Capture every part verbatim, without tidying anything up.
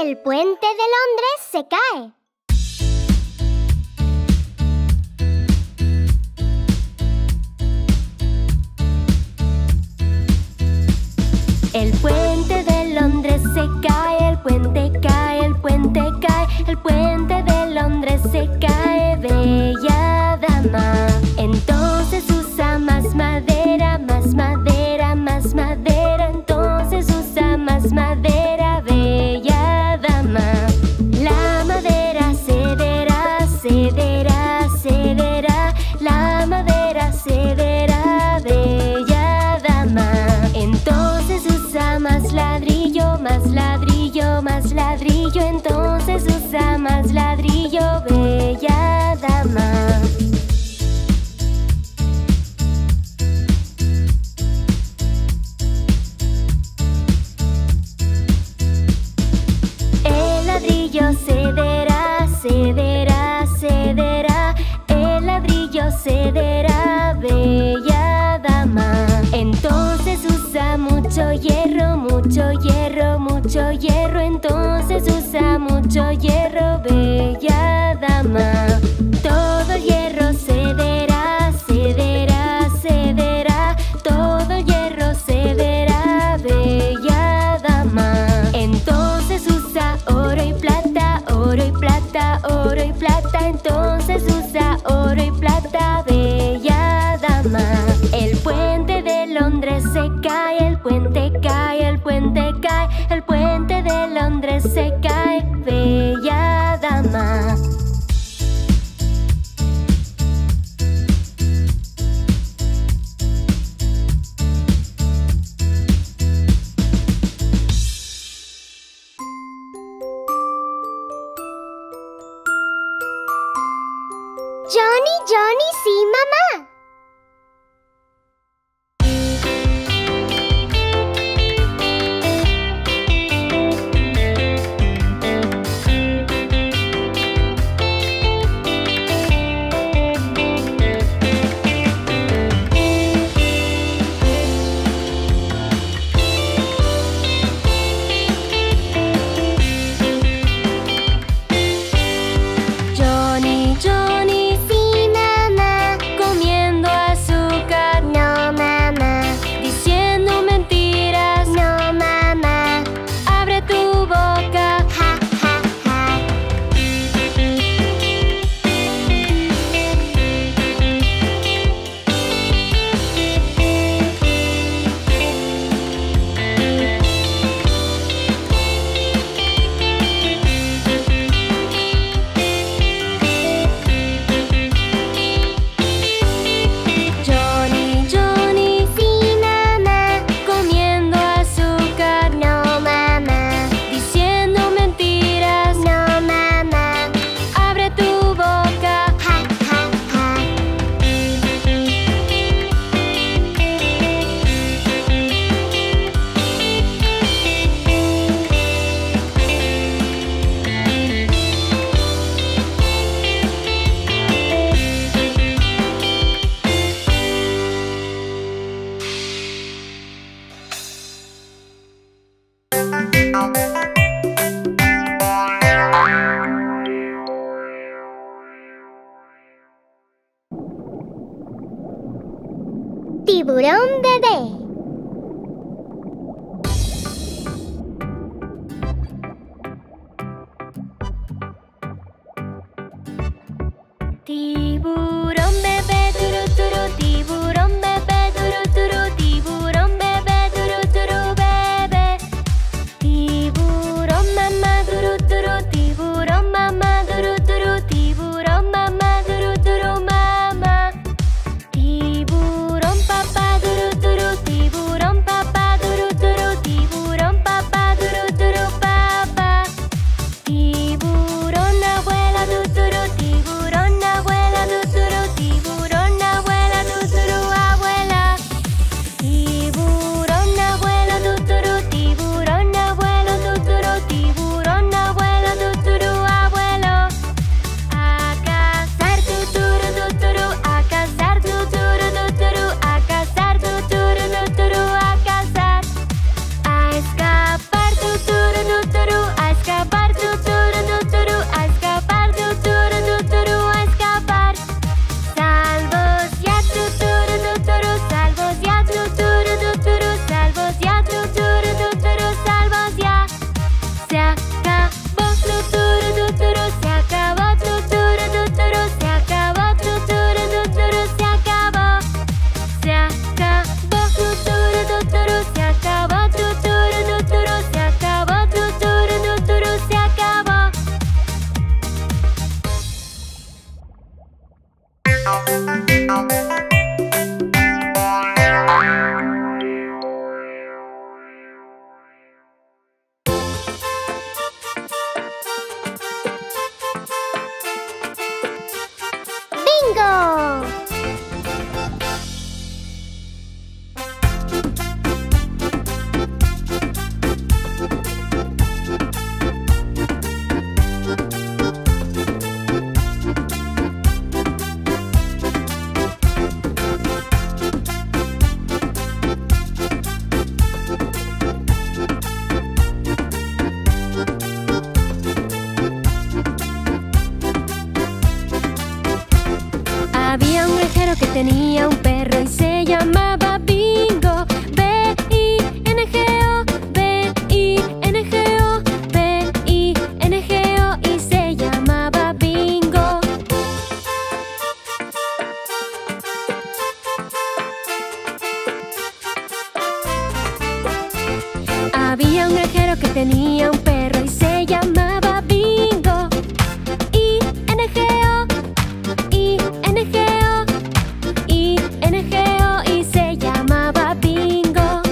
El puente de Londres se cae. El puente de Londres se cae, el puente cae, el puente cae, el puente de Londres se cae, bella dama. Entonces usa más madera, más madera, más madera, entonces usa más madera, bella dama. La madera cederá, cederá, cederá, la madera cederá, bella dama. Entonces usa más ladrillo, más ladrillo, más ladrillo, entonces usa más ladrillo, bella dama. El ladrillo cederá, cederá, cederá, el ladrillo cederá, bella dama. Entonces usa mucho hierro, mucho hierro, mucho hierro, entonces usa mucho hierro, bella dama. Todo el hierro cederá, cederá, cederá, todo el hierro cederá, bella dama. Entonces usa oro y plata, oro y plata, oro y plata, entonces usa oro y plata, bella dama. El puente de Londres se cae, el puente cae, el puente cae, el puente de Londres se cae, bella dama. Johnny, Johnny, sí, mamá. Johnny, Johnny, Sí, mamá. comiendo azúcar, No, mamá. diciendo mentiras. No, mamá. Abre tu boca. Ja, ja, ja. Johnny, Johnny, Sí, mamá. comiendo azúcar, No, mamá. diciendo mentiras. No, mamá. Abre tu boca. Ja, ja, ja. Tiburón bebé. Tiburón bebé, turu turu, tiburón bebé, turu turu, tiburón bebé, turu turu, bebé. Tiburón tenía un perro y se llamaba Bingo. I N G O, I N G O, I N G O, y se llamaba Bingo.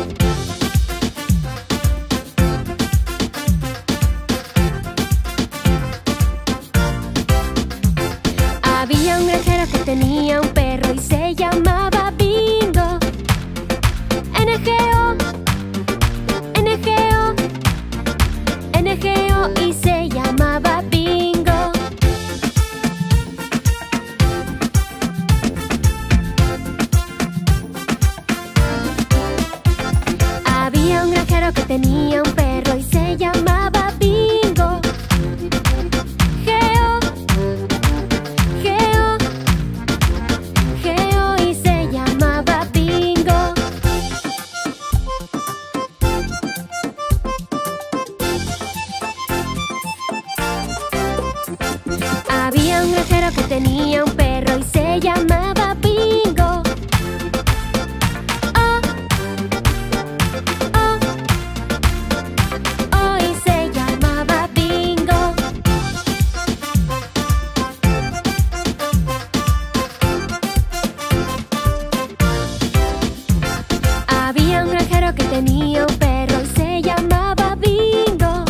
Había un granjero que tenía un perro y se llamaba Bingo. N G O, N G O, N G O, y se llamaba Bingo. Había un granjero que tenía un perro y se llamaba Bingo. G O, G O, G O, y se llamaba Bingo. Había un granjero que tenía un perro y se llamaba Bingo. Oh, oh, oh, y se llamaba Bingo. Había un granjero que tenía un perro y se llamaba Bingo.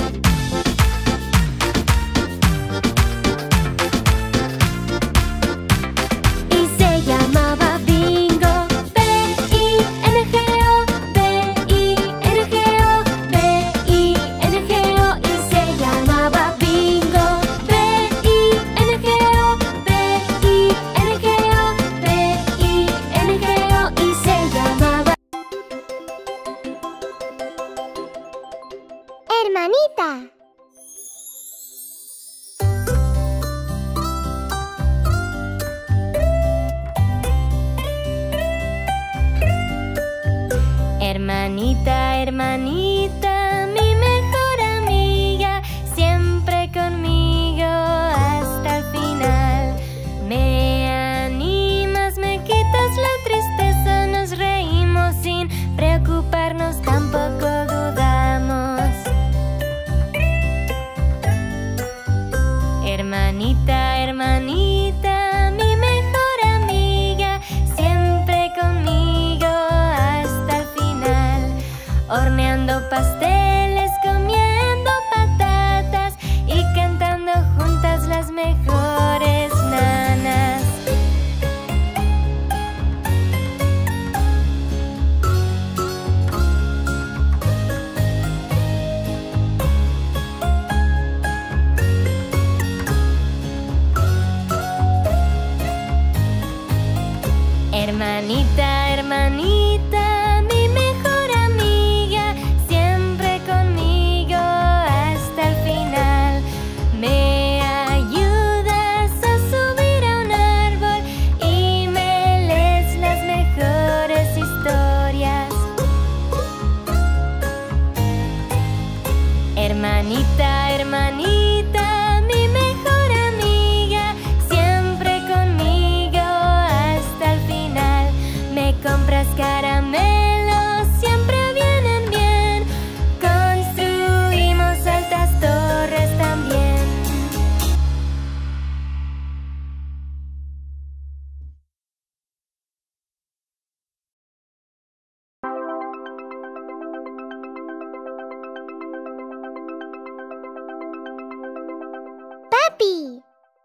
Y se llamaba Bingo. B I N G O, B I N G O, B I N G O, y se llamaba Bingo. B I N G O, B I N G O, B I N G O, y se llamaba Hermanita. Hermanita, hermanita, mi mejor amiga, siempre conmigo hasta el final. Me animas, me quitas la tristeza, nos reímos sin preocuparnos, tampoco dudamos. Hermanita, hermanita, mi mejor amiga, siempre conmigo hasta el final. Horneando pasteles, comiendo patatas y cantando juntas las mejores nanas. Hermanita, hermanita, mi mejor amiga, siempre conmigo hasta el final. Me ayudas a subir a un árbol y me lees las mejores historias. Hermanita, hermanita, mi mejor amiga, siempre conmigo hasta el final. Me compras caramelos, siempre vienen bien. Construimos altas torres también. Papi.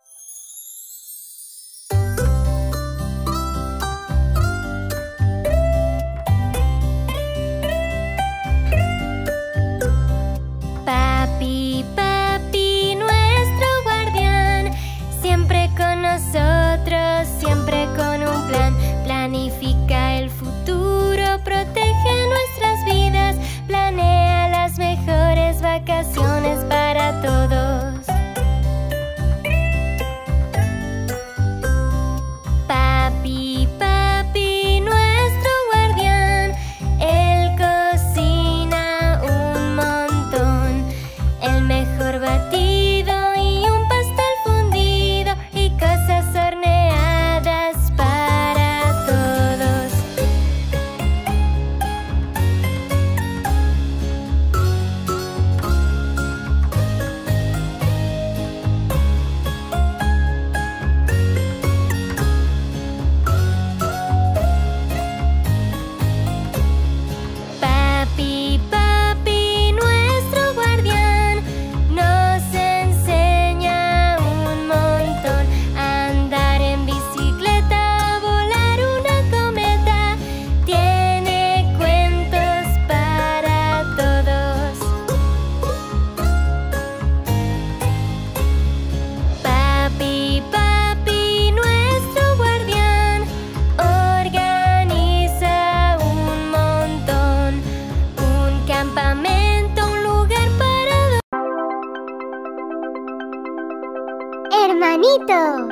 Papi, papi, nuestro guardián, siempre con nosotros, siempre con un plan. Planifica el futuro, protege nuestras vidas, planea las mejores vacaciones para todos. Papi, papi, nuestro guardián, él cocina un montón, el mejor batido y un pastel fundido y cosas horneadas para todos. hermanito.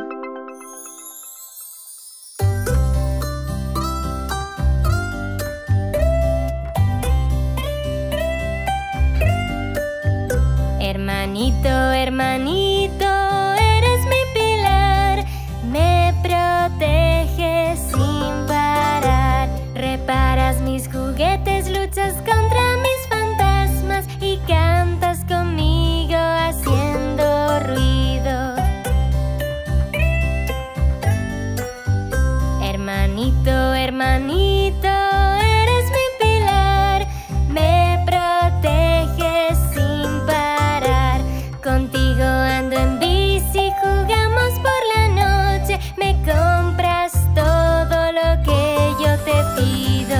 Hermanito, hermanito, eres mi pilar. Me proteges sin parar. Reparas mis juguetes, luchas contra mis fantasmas y cantas conmigo haciendo ruido. Hermanito, hermanito, eres mi pilar. Me proteges sin parar. Contigo ando en bici, jugamos por la noche. Me compras todo lo que yo te pido.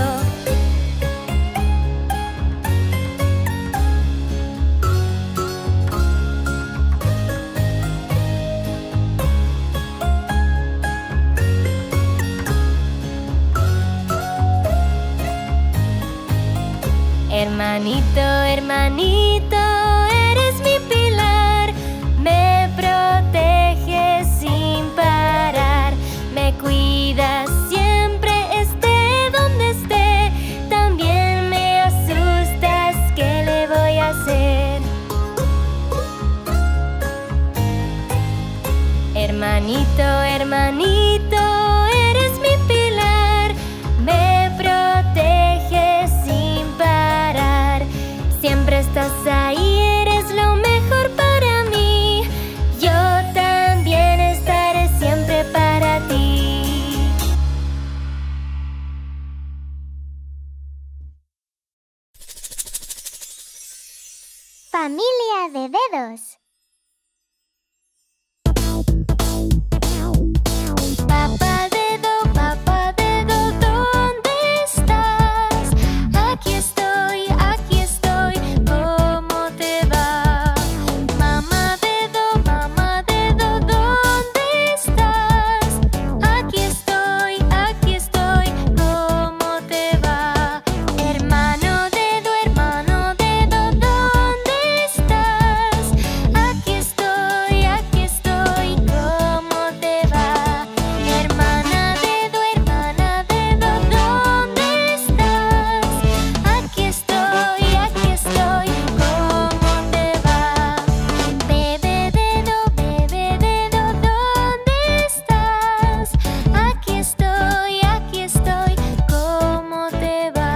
Hermanito, hermanito, eres mi pilar. Me proteges sin parar. Me cuidas siempre, esté donde esté. También me asustas, ¿qué le voy a hacer? Hermanito, hermanito, eres mi pilar. Me proteges sin parar. Siempre estás ahí, eres lo mejor para mí. Yo también estaré siempre para ti. Familia de dedos. Papá dedo, papá dedo, ¿dónde estás? Aquí estoy, aquí estoy, ¿cómo te va? Mamá dedo, mamá dedo, ¿dónde estás? Aquí estoy, aquí estoy, ¿cómo te va? Hermano dedo, hermano dedo, ¿dónde estás? Aquí estoy, aquí estoy, ¿cómo te va? Hermana dedo, hermana dedo, ¿dónde estás? Aquí estoy, aquí estoy, ¿cómo te va? Bebé dedo, bebé dedo, ¿dónde estás? Aquí estoy, aquí estoy, ¿cómo te va?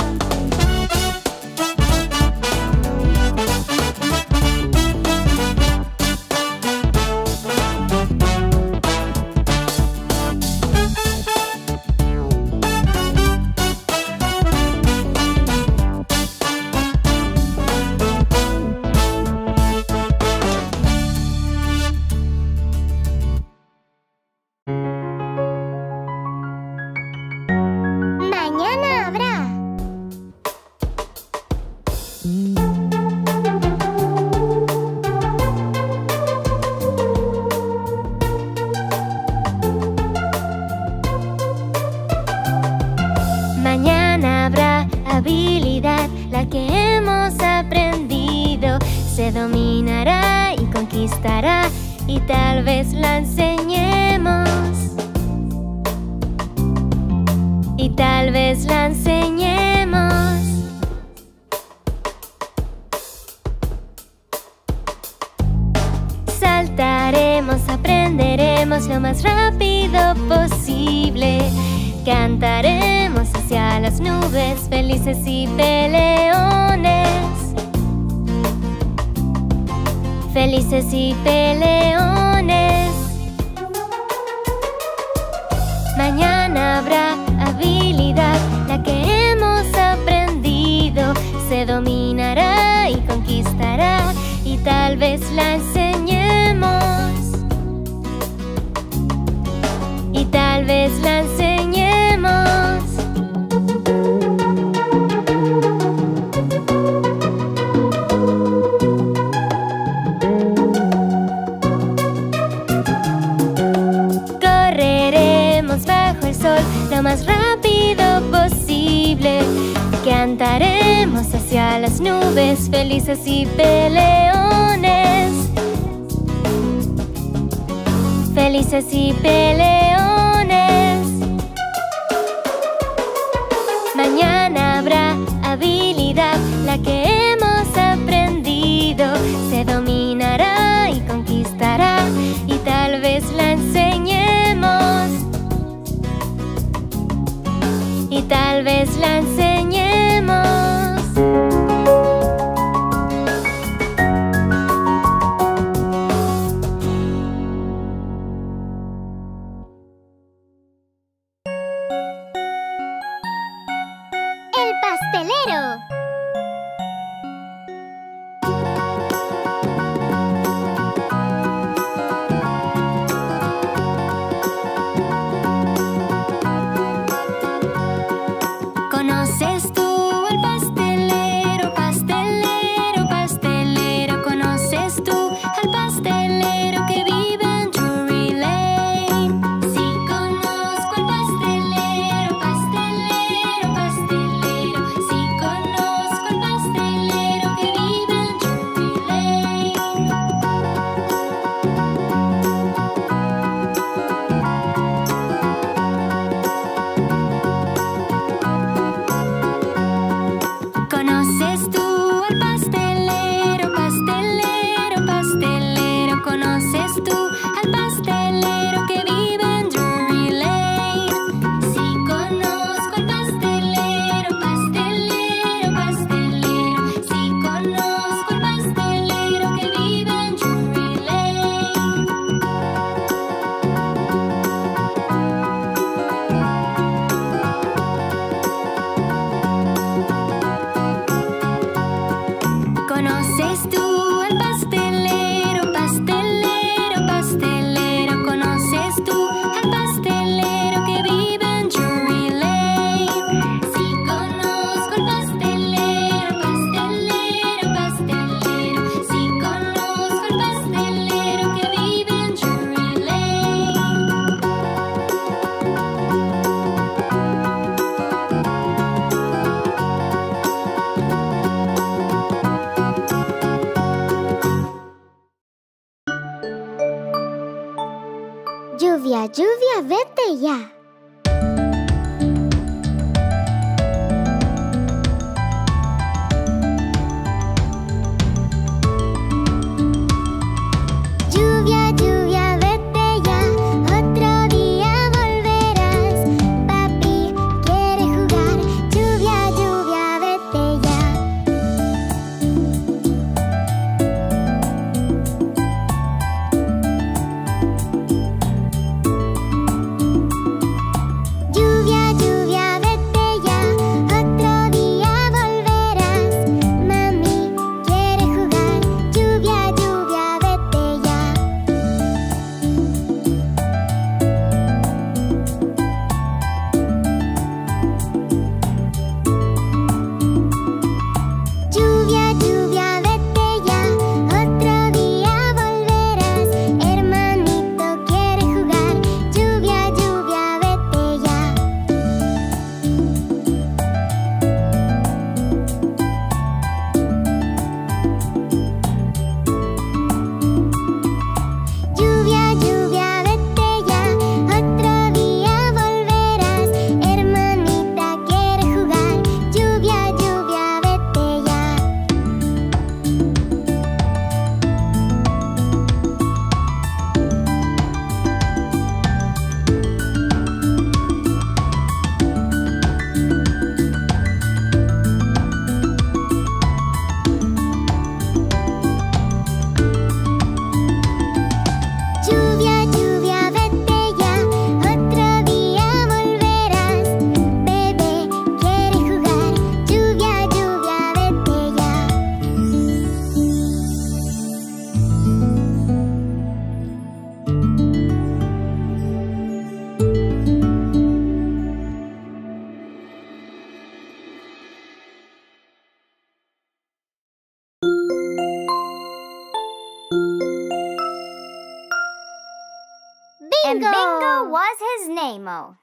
Mañana habrá. Mañana habrá habilidad, la que hemos aprendido. Se dominará y conquistará, y tal vez la enseñemos. Y tal vez la enseñemos. Saltaremos, aprenderemos lo más rápido posible. Cantaremos hacia las nubes, felices y peleones. Felices y peleones. Mañana habrá habilidad, la que hemos aprendido. Se dominará y conquistará, y tal vez la enseñemos. Y tal vez la enseñemos. Correremos bajo el sol lo más rápido posible. Cantaremos hacia las nubes, felices y peleones. felices y peleones. Mañana habrá habilidad, la que hemos aprendido se dominará y conquistará, y tal vez la enseñemos, y tal vez la enseñemos. El pastelero. ¿Conoces tú al pastelero, pastelero, pastelero? ¿Conoces tú al pastelero que vive en Drury Lane? Sí, conozco al pastelero, pastelero, pastelero. Sí, conozco al pastelero que vive en Drury Lane. ¿Conoces tú al pastelero, pastelero, pastelero? ¿Conoces tú al pastelero que vive en Drury Lane? Sí, conozco al pastelero, pastelero, pastelero. Sí, conozco al pastelero que vive en Drury Lane. ¿Conoces tú al pastelero, pastelero, pastelero? ¿Conoces tú al pastelero que vive en Drury Lane? Sí, conozco al pastelero, pastelero, pastelero. Sí, conozco al pastelero que vive en Drury Lane. Lluvia, lluvia, vete ya. Lluvia, lluvia, vete ya. Otro día volverás. Papi quiere jugar. Lluvia, lluvia, vete ya. Lluvia, lluvia, vete ya. Otro día volverás. Mami quiere jugar. Lluvia, lluvia, vete ya. Lluvia, lluvia, vete ya. Otro día volverás. Hermanito quiere jugar. Lluvia, lluvia, vete ya. Lluvia, lluvia, vete ya. Otro día volverás. Hermanita quiere jugar. Lluvia, lluvia, vete ya. Lluvia, lluvia, vete ya. Otro día volverás. Bebé quiere jugar. Lluvia, lluvia, vete ya. And Bingo was his name-o.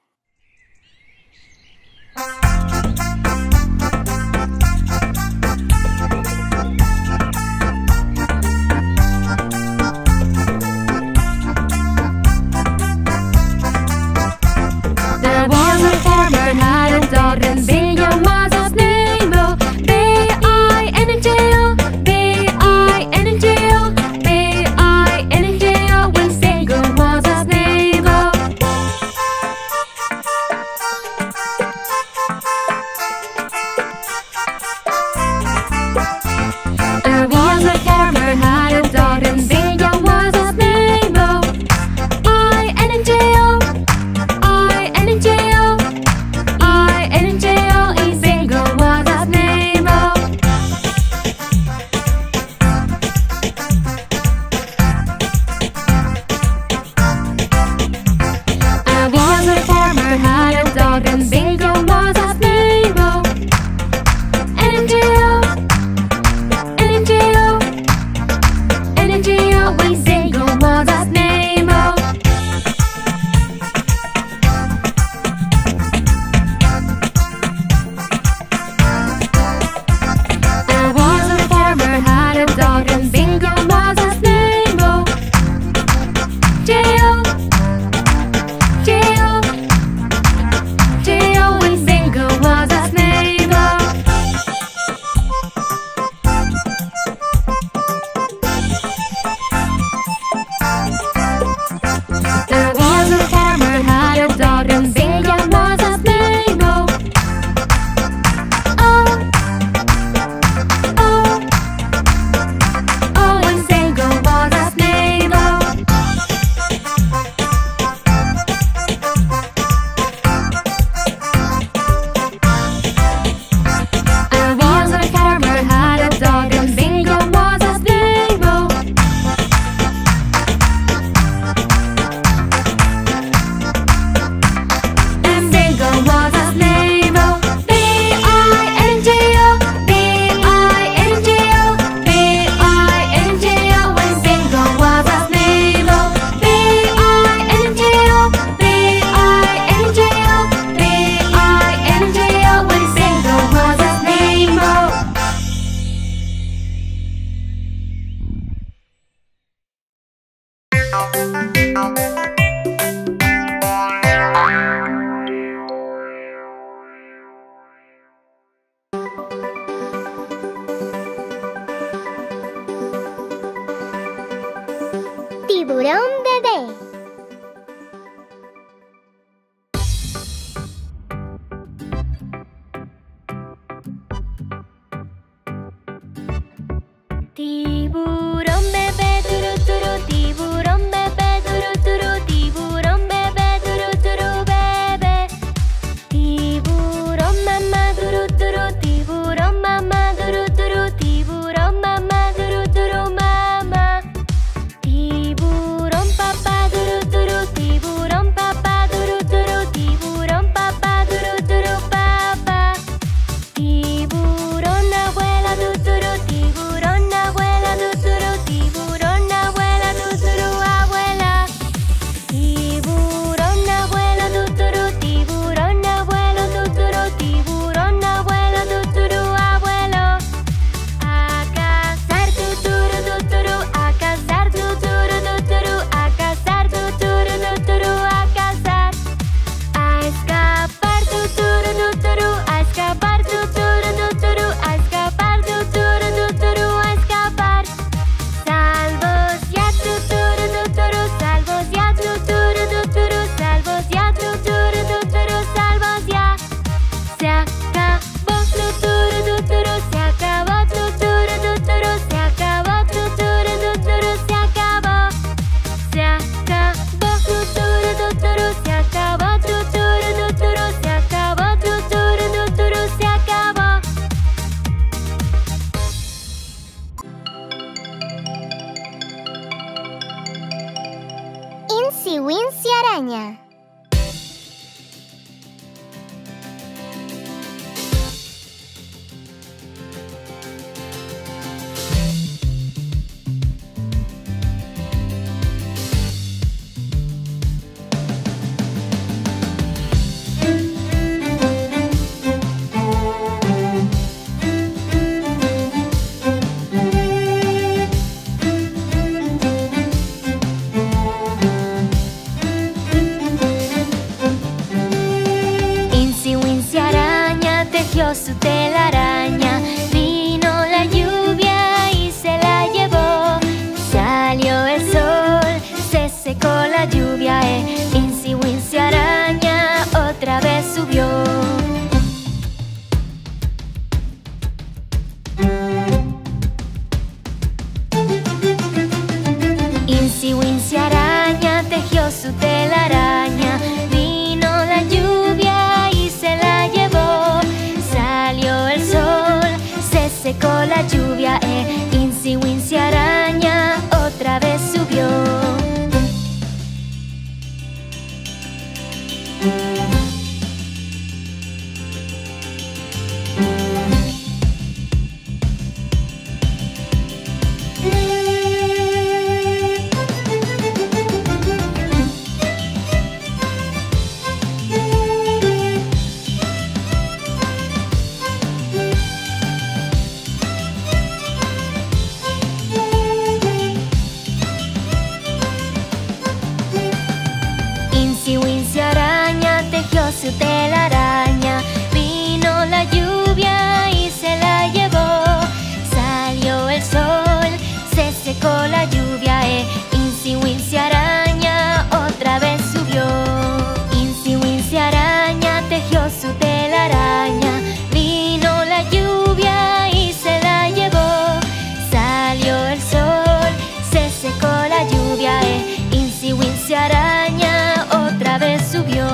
tiburón bebé. Tiburón bebé, turu turu, tiburón bebé, turu turu, tiburón bebé, turu turu, bebé. Tiburón mamá, turu turu, tiburón mamá, turu turu, tiburón mamá, turu turu, mamá. Tiburón papá, turu turu, tiburón papá, turu turu, tiburón papá, turu turu, papá. Tiburón abuela, turu turu, tiburón abuela, tuturu, tiburón abuela, tuturu, abuela. Tiburón abuela, tuturu, tiburón abuelo, tuturu, tiburón abuelo, tuturu, abuelo. A cazar, tuturu, tuturu, a cazar, tuturu, tuturu, a cazar, tuturu, tuturu, a cazar. A escapar, tuturu, tuturu, a escapar, tuturu, tuturu, a escapar, tuturu, tuturu, a escapar. Salvos ya, tuturu, tuturu, salvos ya, tuturu, tuturu, salvos ya, tuturu, tuturu, salvos ya. Se acabó, tuturu, tuturu, se acabó, tuturu, tuturu, se acabó, tuturu, tuturu, se acabó. Se acabó, tuturu, tuturu, se acabó, tuturu, tuturu, se acabó, tuturu, tuturu, se acabó. Incy Wincy Araña. Incy Wincy Araña tejió su telaraña. Vino la lluvia y se la llevó. Salió el sol, se secó la lluvia. Eh. Incy Wincy Araña otra vez subió. Incy Wincy Araña tejió su telaraña. Vino la lluvia y se la llevó. Salió el sol, se secó la lluvia. Eh. Incy Wincy Araña otra vez subió. Incy Wincy Araña tejió su telaraña. Vino la lluvia y se la llevó. Salió el sol, se secó la lluvia. Eh. Incy Wincy Araña otra vez subió. Incy Wincy Araña tejió su telaraña. Vino la lluvia y se la llevó. Salió el sol, se secó la lluvia. Eh. Incy Wincy Araña otra vez subió.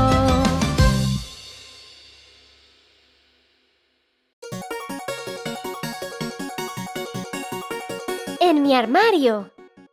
En mi armario.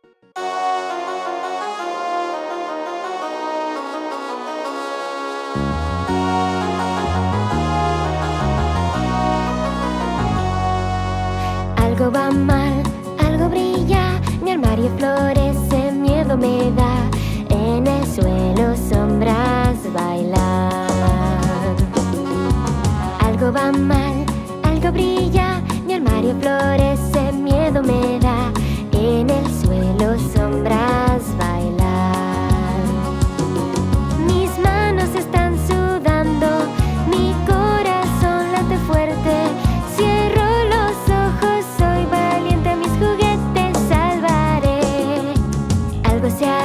Algo va mal, algo brilla, mi armario florece, miedo me da, en el suelo sombras bailan. Algo va mal, algo brilla, mi armario florece, miedo me da, en el suelo sombras bailan. Mis manos están sudando, mi corazón late fuerte, cierro los ojos, soy valiente, mis juguetes salvaré. Algo se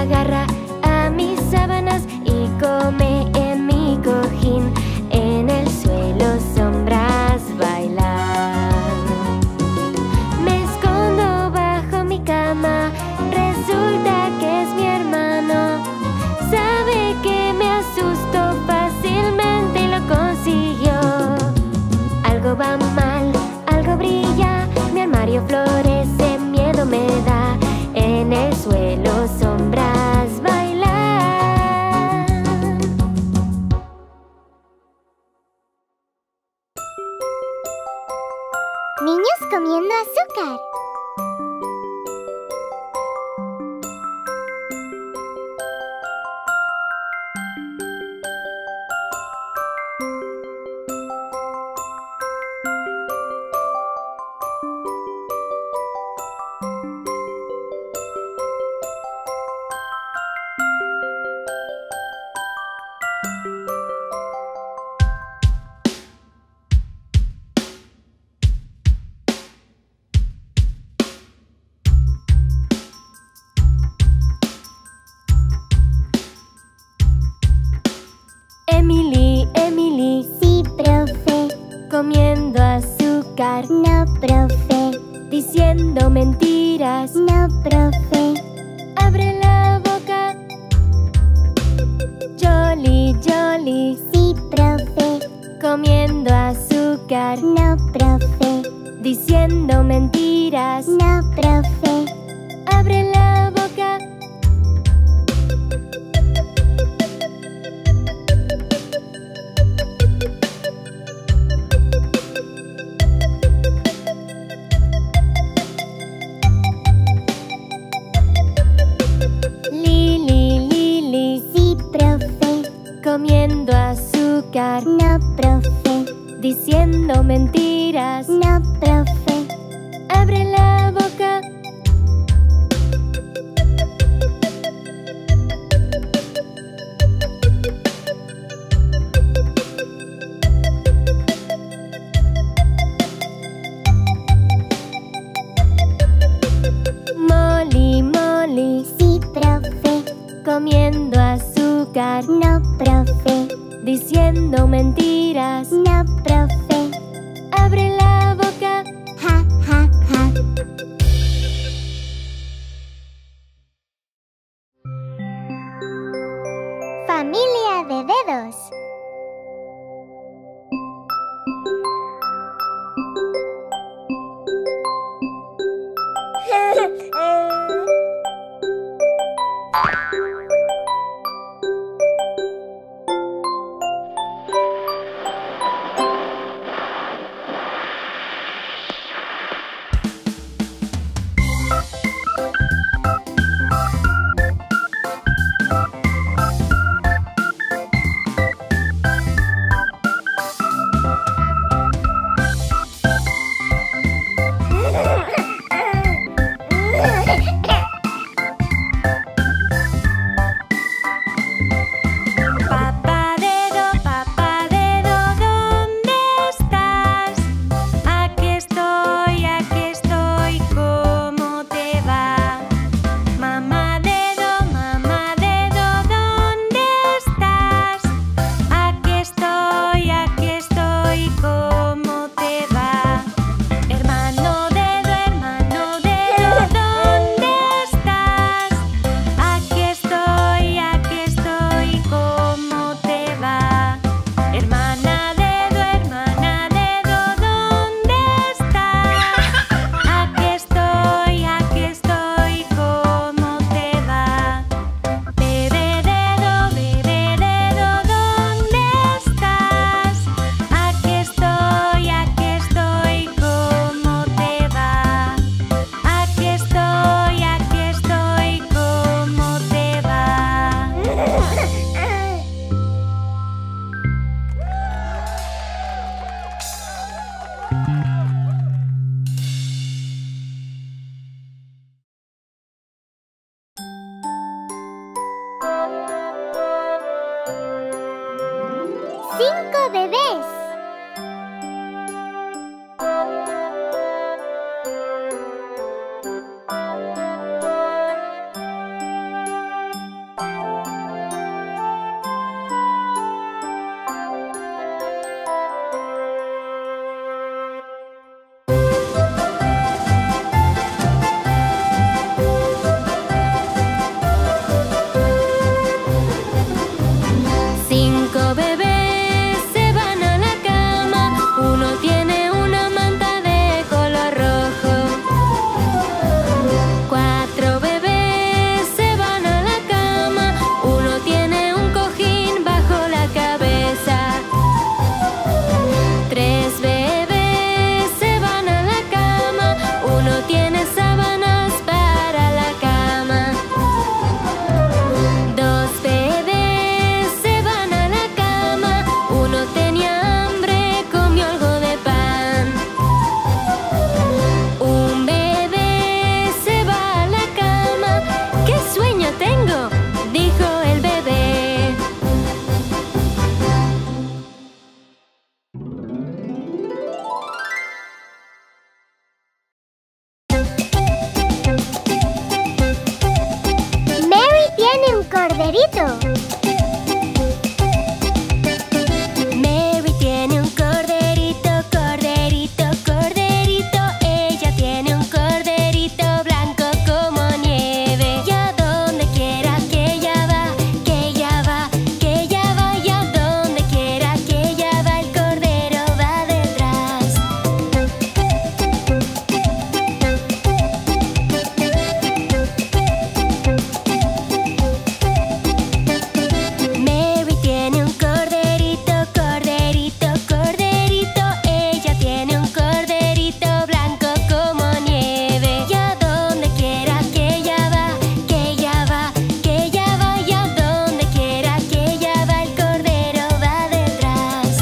que florece, miedo me da. En el suelo sombras bailan. Niños comiendo azúcar. Emily, Emily, Sí, profe. comiendo azúcar, No, profe. diciendo mentiras. No, profe. Abre la boca. Jolly, Jolly, Sí, profe. comiendo azúcar, No, profe. diciendo mentiras. No, profe. Abre la boca. Lily, Lily, Sí, profe. comiendo azúcar, No, profe. diciendo mentiras. No, profe. Abre la boca. Molly, Molly, Sí, profe. comiendo azúcar, No, profe. diciendo mentiras. No, profe. Abre la boca. Ja, ja, ja. Familia de dedos. Papá dedo, papá dedo, ¿dónde estás? Aquí estoy, aquí estoy, ¿cómo te va? Mamá dedo, mamá dedo, ¿dónde estás? Aquí estoy, aquí estoy, ¿cómo te va? Hermano dedo, hermano dedo, ¿dónde estás? Aquí estoy, aquí estoy, ¿cómo te va? Hermana dedo, hermana dedo, ¿dónde estás? Aquí estoy, aquí estoy, ¿cómo te va? Bebé dedo, bebé dedo, ¿dónde estás? Aquí estoy, aquí estoy, ¿cómo te va? Aquí estoy, aquí estoy, ¿cómo te va? Cinco bebés. Cinco bebés se van corderito. Mary tiene un corderito, corderito, corderito. Ella tiene un corderito blanco como nieve. Y a donde quiera que ella va, que ella va, que ella va. Y a donde quiera que ella va, el cordero va detrás. Mary tiene un corderito, corderito, corderito. Ella tiene un corderito blanco como nieve. Y a donde quiera que ella va, que ella va, que ella va. Y a donde quiera que ella va, el cordero va detrás.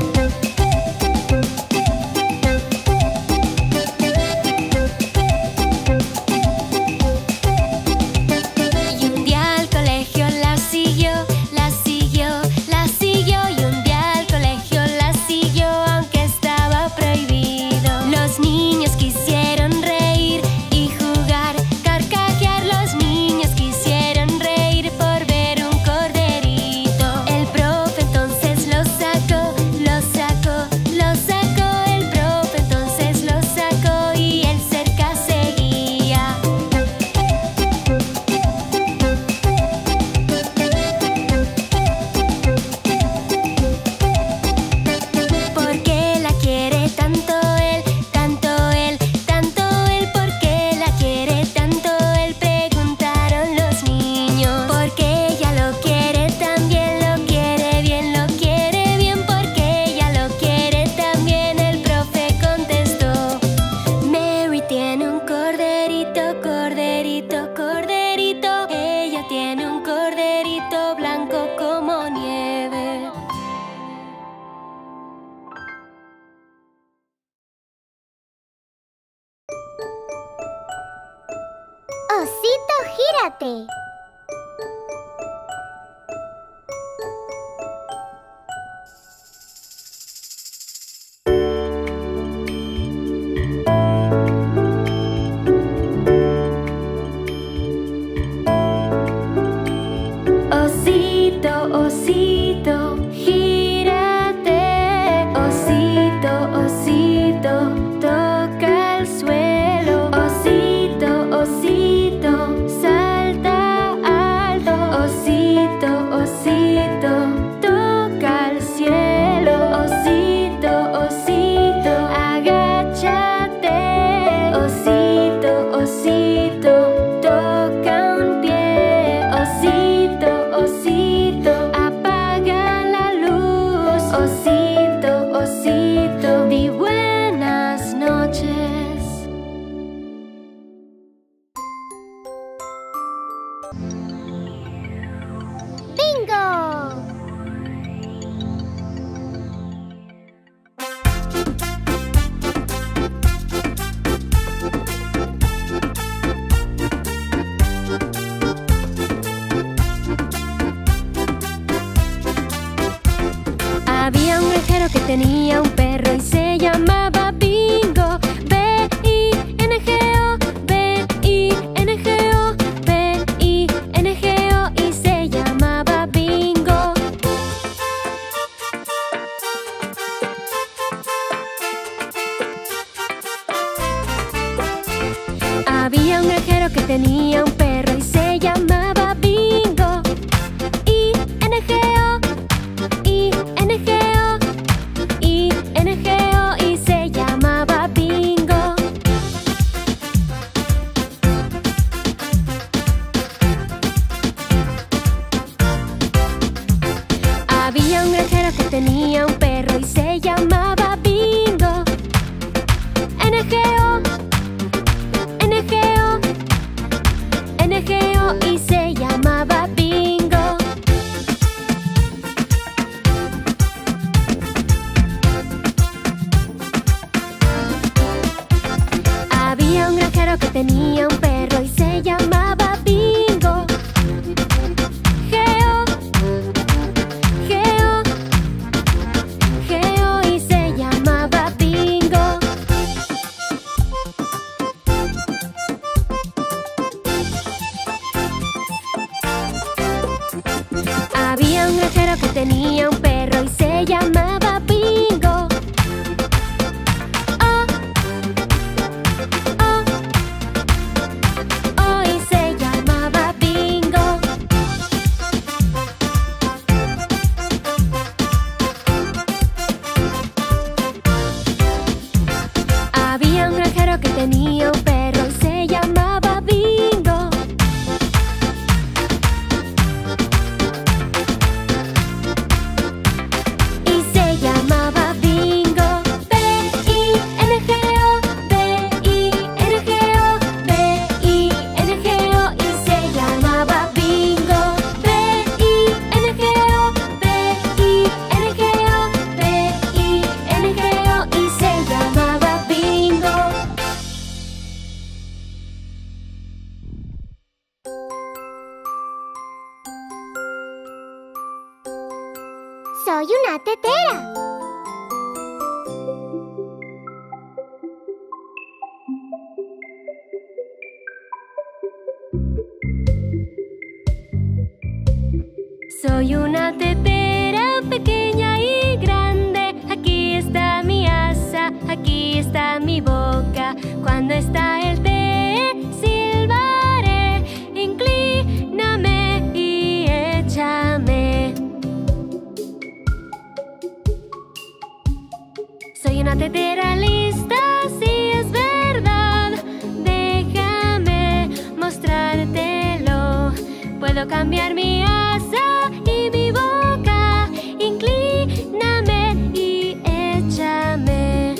Y un día al colegio la siguió, la siguió, la siguió. Y un día al colegio la siguió, aunque estaba prohibido. Los niños quisieron reír y jugar, carcajear. Los niños quisieron reír por ver un corderito. El profe entonces lo sacó, lo sacó, lo sacó. El profe entonces lo sacó y él cerca seguía. ¿Por qué la quiere tanto él, tanto él, tanto él? ¿Por qué la quiere tanto él? Preguntaron los niños. Porque ella lo quiere también, lo quiere bien, lo quiere bien. Porque ella lo quiere también, el profe contestó. Mary tiene un corderito, corderito, corderito. Ella tiene un corderito blanco como nieve. Osito, gírate. Osito, osito, gírate. Osito, osito, toca el suelo. Osito, osito, salta alto. Osito, osito, toca el cielo. Osito, osito, agáchate. Osito, osito, toca un pie. Osito, osito, apaga la luz. Osito, osito, di buenas noches. ¡Bingo! Había un granjero que tenía un perro y se llamaba Bingo. B I N G O, B I N G O, B I N G O, y se llamaba Bingo. Había un granjero que tenía un perro y se llamaba Bingo. I N G O, I N G O, I N G O, y se llamaba Bingo. Había un granjero que tenía un perro y se llamaba Bingo. N G O, N G O, N G O, y se llamaba Bingo. Había un granjero que tenía un perro y se llamaba Bingo. Geo, Geo, Geo, y se llamaba Bingo. Soy una tetera. Soy una tetera pequeña y grande. Aquí está mi asa, aquí está mi boca. Cuando está el té, silbaré. Inclíname y échame. Soy una tetera lista, si es verdad. Déjame mostrártelo. Puedo cambiar mi asa y mi boca. Inclíname y échame.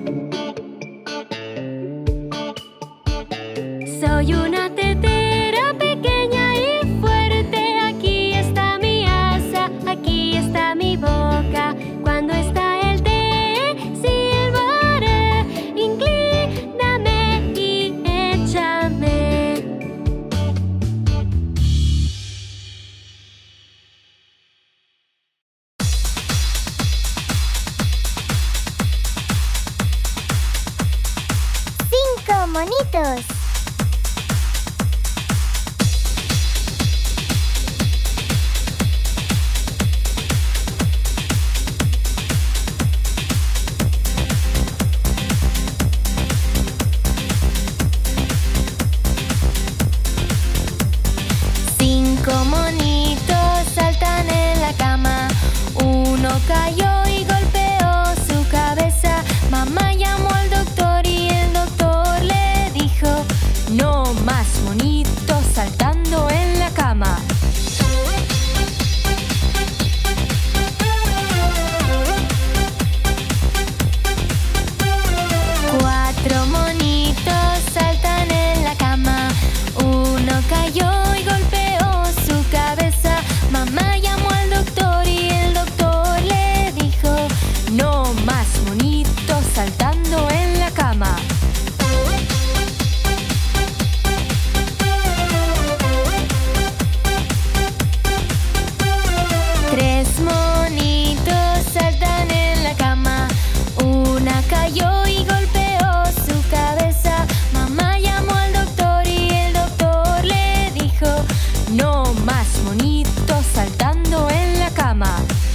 Soy una tetera pequeña y fuerte. Aquí está mi asa, aquí está mi boca. Cuando está el té, silbaré. Inclíname y échame. Cinco monitos. Cinco monitos saltan en la cama. Uno cayó y golpeó su cabeza. Mamá llamó al doctor y el doctor le dijo: no más monitos saltando en la cama. Cuatro monitos saltan en la cama. Uno cayó y golpeó su cabeza. Mamá llamó al doctor y el doctor le dijo: no más monitos saltando en la cama. Tres monitos saltan en la cama. Una cayó y golpeó su cabeza. Mamá llamó al doctor y el doctor le dijo: no más monitos saltando en la cama.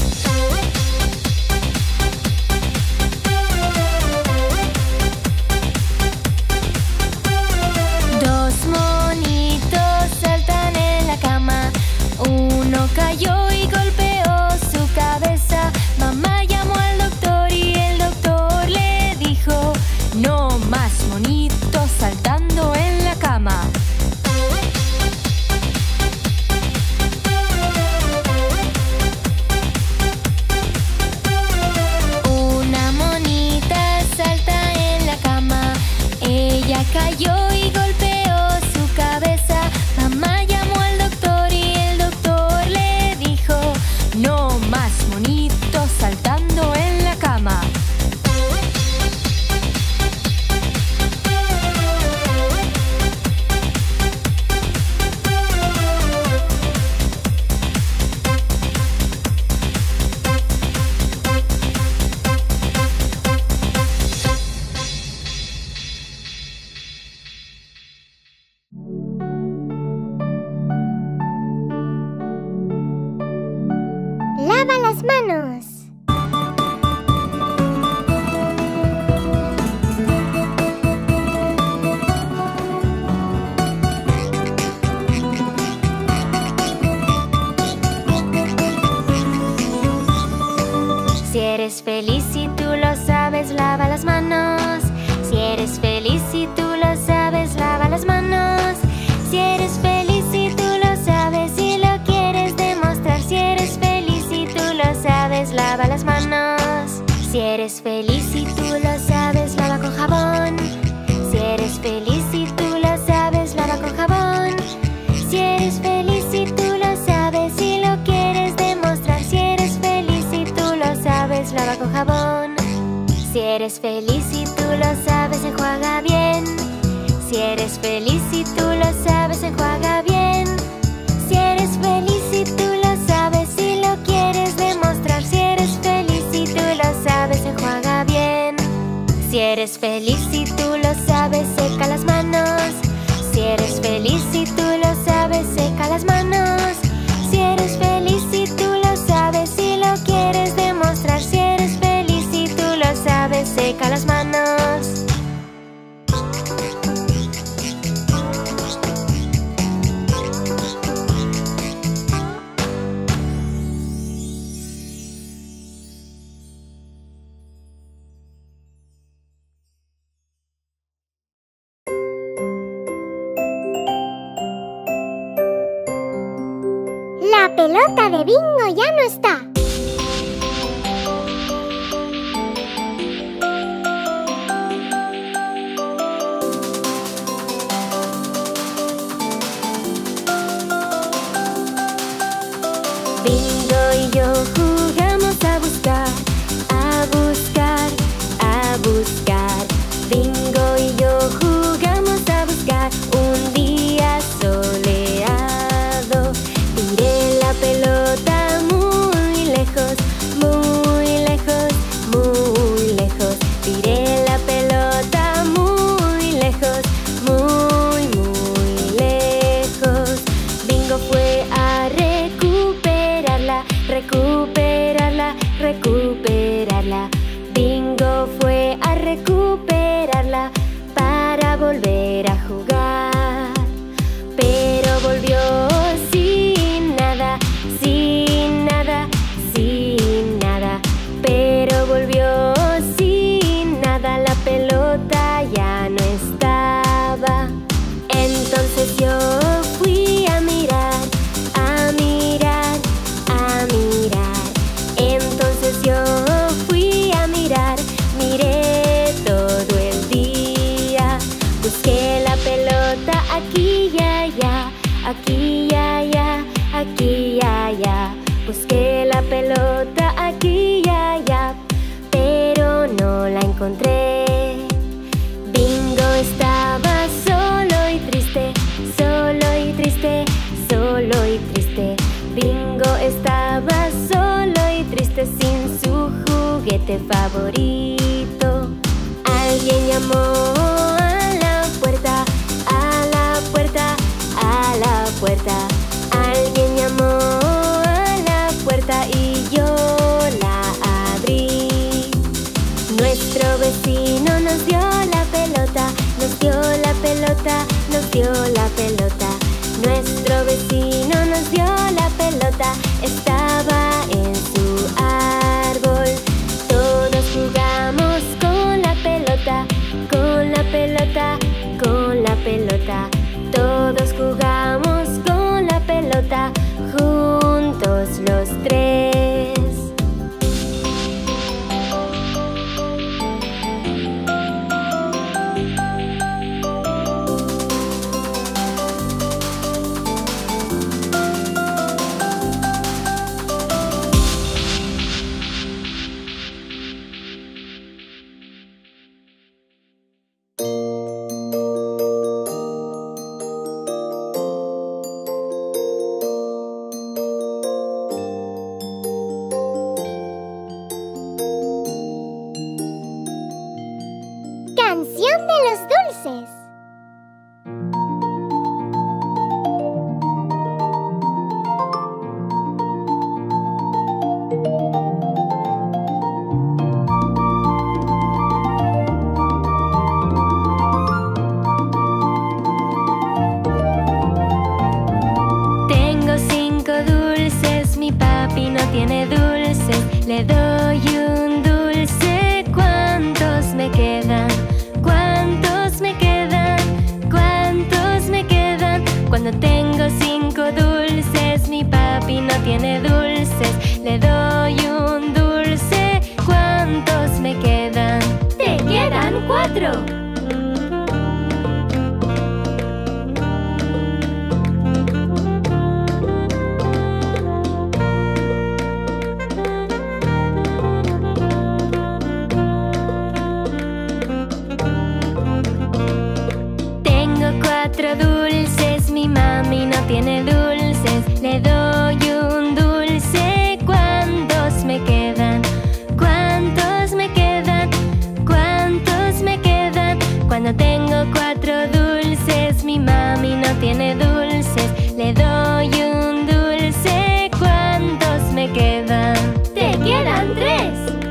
Dos monitos saltan en la cama. Uno cayó y golpeó su cabeza. Mamá llamó al doctor y el doctor le dijo: no más monitos saltando en la cama. Una monita salta en la cama. Ella cayó y golpeó su cabeza. Mamá llamó al doctor y el doctor le dijo: no más monitos saltando en la cama. Lava las manos. Si eres feliz y tú lo sabes, lava las manos. Si eres feliz y tú lo sabes, lava las manos. Si eres feliz y tú lo sabes y lo quieres demostrar. Si eres feliz y tú lo sabes, lava las manos. Si eres feliz y tú lo sabes, lava con jabón. Si eres feliz y tú lo sabes, lava con jabón. Si eres feliz y tú lo sabes y lo quieres demostrar. Si eres feliz y tú lo sabes, lava con jabón. Si eres feliz y tú lo sabes, enjuaga bien. Si eres feliz y tú lo sabes, enjuaga bien. Si eres feliz y tú lo sabes y lo quieres demostrar. Si eres eres feliz y tú lo sabes, seca las manos. Si eres feliz y tú lo sabes, seca las manos. Si eres feliz y tú lo sabes y lo quieres demostrar. Si eres feliz y tú lo sabes, seca las manos. La pelota de bingo ya no está. Bingo y yo jugamos a buscar, a buscar, a buscar. Bingo y yo jugamos a buscar un día soleado. Tiré la pelota muy lejos, muy lejos, muy lejos. Tiré la pelota muy lejos, muy, muy lejos. Bingo fue a recuperarla, recuperarla, recuperarla. Bingo fue a recuperarla para volver a jugar. Pero volvió sin nada, sin nada, sin nada. Pero volvió sin nada, la pelota ya no estaba. Entonces yo fui a mirar, a mirar, a mirar. Entonces yo fui a mirar, miré todo el día. Busqué la pelota aquí y allá, aquí y allá, aquí y allá. Busqué la pelota aquí y allá, pero no la encontré. Bingo estaba solo y triste, solo y triste, solo y triste. Bingo estaba solo y triste sin su juguete favorito. Alguien llamó a la puerta, a la puerta, a la puerta. Alguien llamó a la puerta y yo la abrí. Nuestro vecino nos dio la pelota, nos dio la pelota, nos dio la pelota. Nuestro vecino nos dio la pelota, estaba en su árbol. Todos jugamos con la pelota, con la pelota, con la pelota. Todos jugamos con la pelota, juntos los tres. Canción de los dulces. Tengo cinco dulces, mi papi no tiene dulces. Le doy un dulce, ¿cuántos me quedan? ¿Cuántos me quedan? Cuando tengo cuatro dulces, mi mami no tiene dulces. Le doy un dulce, ¿cuántos me quedan? ¡Te quedan tres!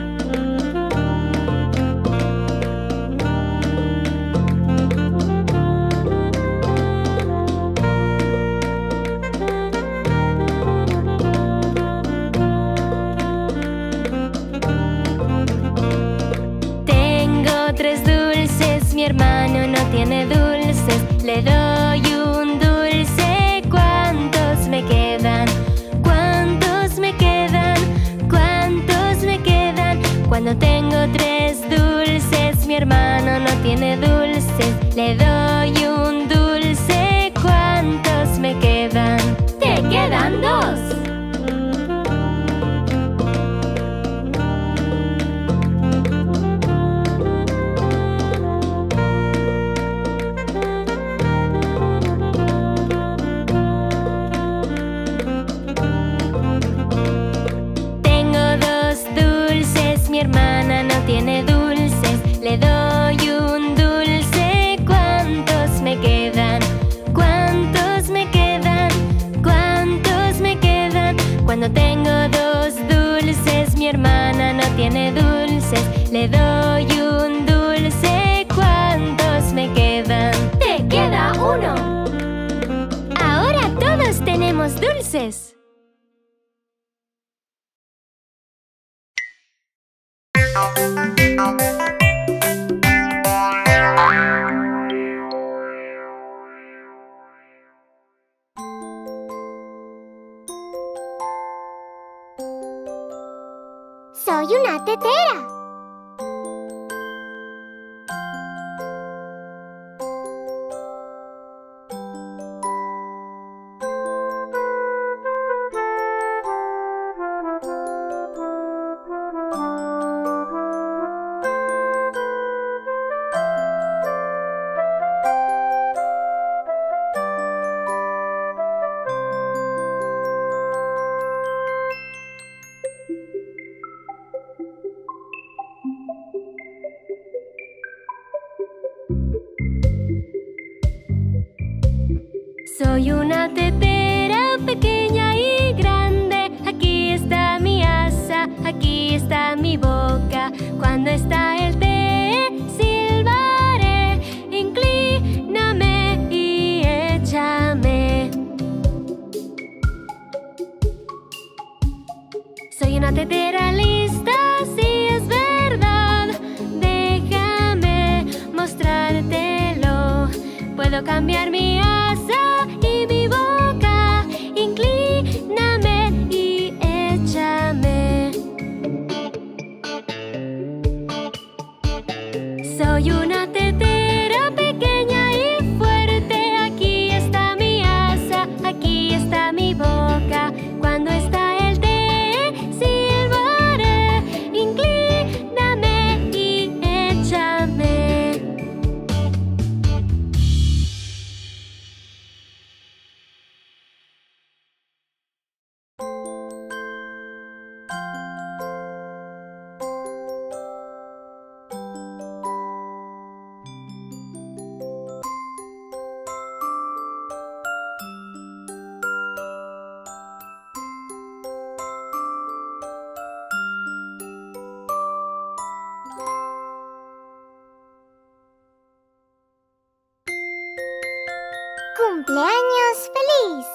Tengo tres dulces, mi hermano no tiene dulces. Le doy un dulce, ¿cuántos me quedan? ¿Cuántos me quedan? ¿Cuántos me quedan? Cuando tengo tres dulces, mi hermano no tiene dulces. Le doy un dulce, ¿cuántos me quedan? ¡Te quedan dos! Mi hermana no tiene dulces. Le doy un dulce, ¿cuántos me quedan? ¿Cuántos me quedan? ¿Cuántos me quedan? Cuando tengo dos dulces, mi hermana no tiene dulces. Le doy un dulce, ¿cuántos me quedan? ¡Te queda uno! Ahora todos tenemos dulces. Soy una tetera. Soy una tetera pequeña y grande. Aquí está mi asa, aquí está mi boca. Cuando está el té, silbaré. Inclíname y échame. Soy una tetera lista, sí es verdad. Déjame mostrártelo. Puedo cambiar mi asa y mi boca. Inclíname y échame. Soy una tetera pequeña y fuerte. Aquí está mi asa, aquí está mi boca. Cuando está el té, silbaré. Inclíname y échame. ¡Cumpleaños feliz!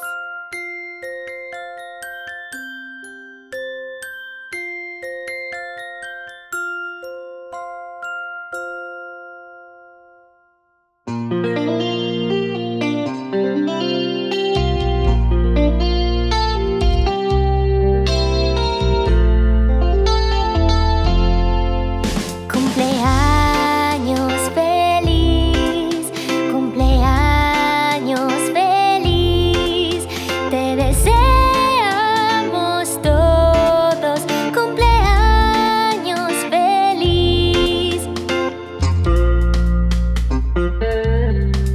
Cumpleaños feliz, cumpleaños feliz. Te deseamos todos cumpleaños feliz.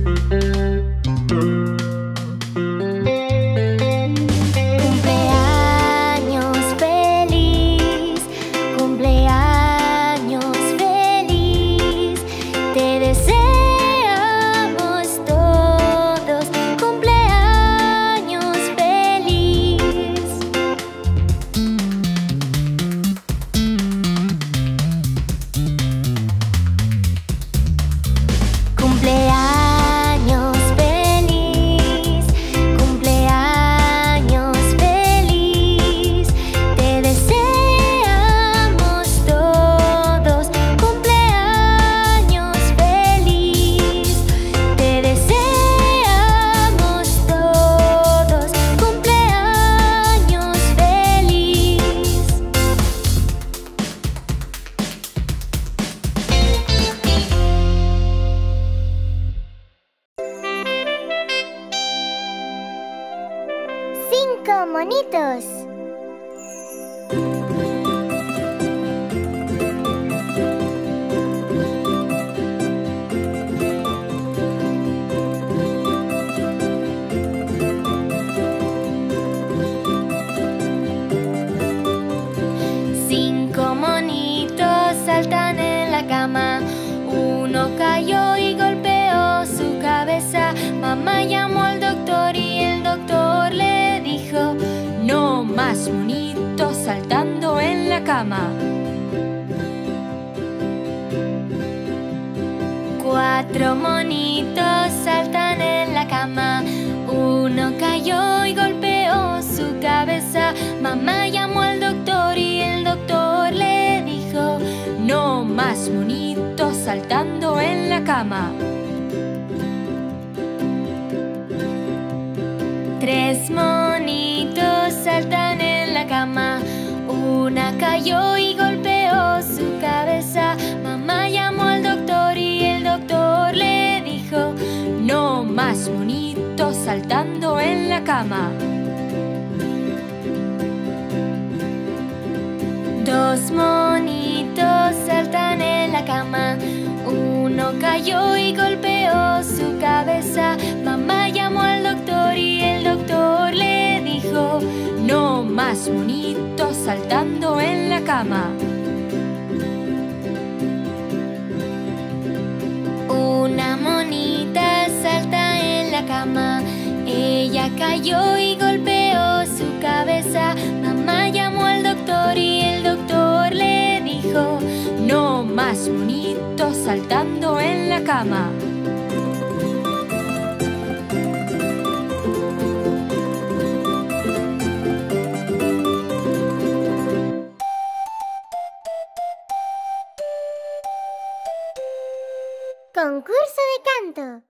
monitos. Cinco monitos saltan en la cama. Uno cayó y golpeó su cabeza. Mamá llamó al doctor y el doctor le dijo: no más monitos saltando en la cama. Cuatro monitos saltan en la cama. Uno cayó y golpeó su cabeza. Mamá llamó al doctor y el doctor le dijo: no más monitos saltando en la cama. Tres monitos saltan en la cama. Una cayó y golpeó su cabeza. Mamá llamó al doctor y el doctor le dijo: no más monitos saltando en la cama. Dos monitos saltan en la cama. Uno cayó y golpeó su cabeza. Mamá llamó al doctor y el doctor le dijo: no más monitos saltando en la cama. Una monita salta en la cama. Ella cayó y golpeó su cabeza. Mamá llamó al doctor y el doctor le dijo: no más monitos saltando en la cama. Concurso de canto.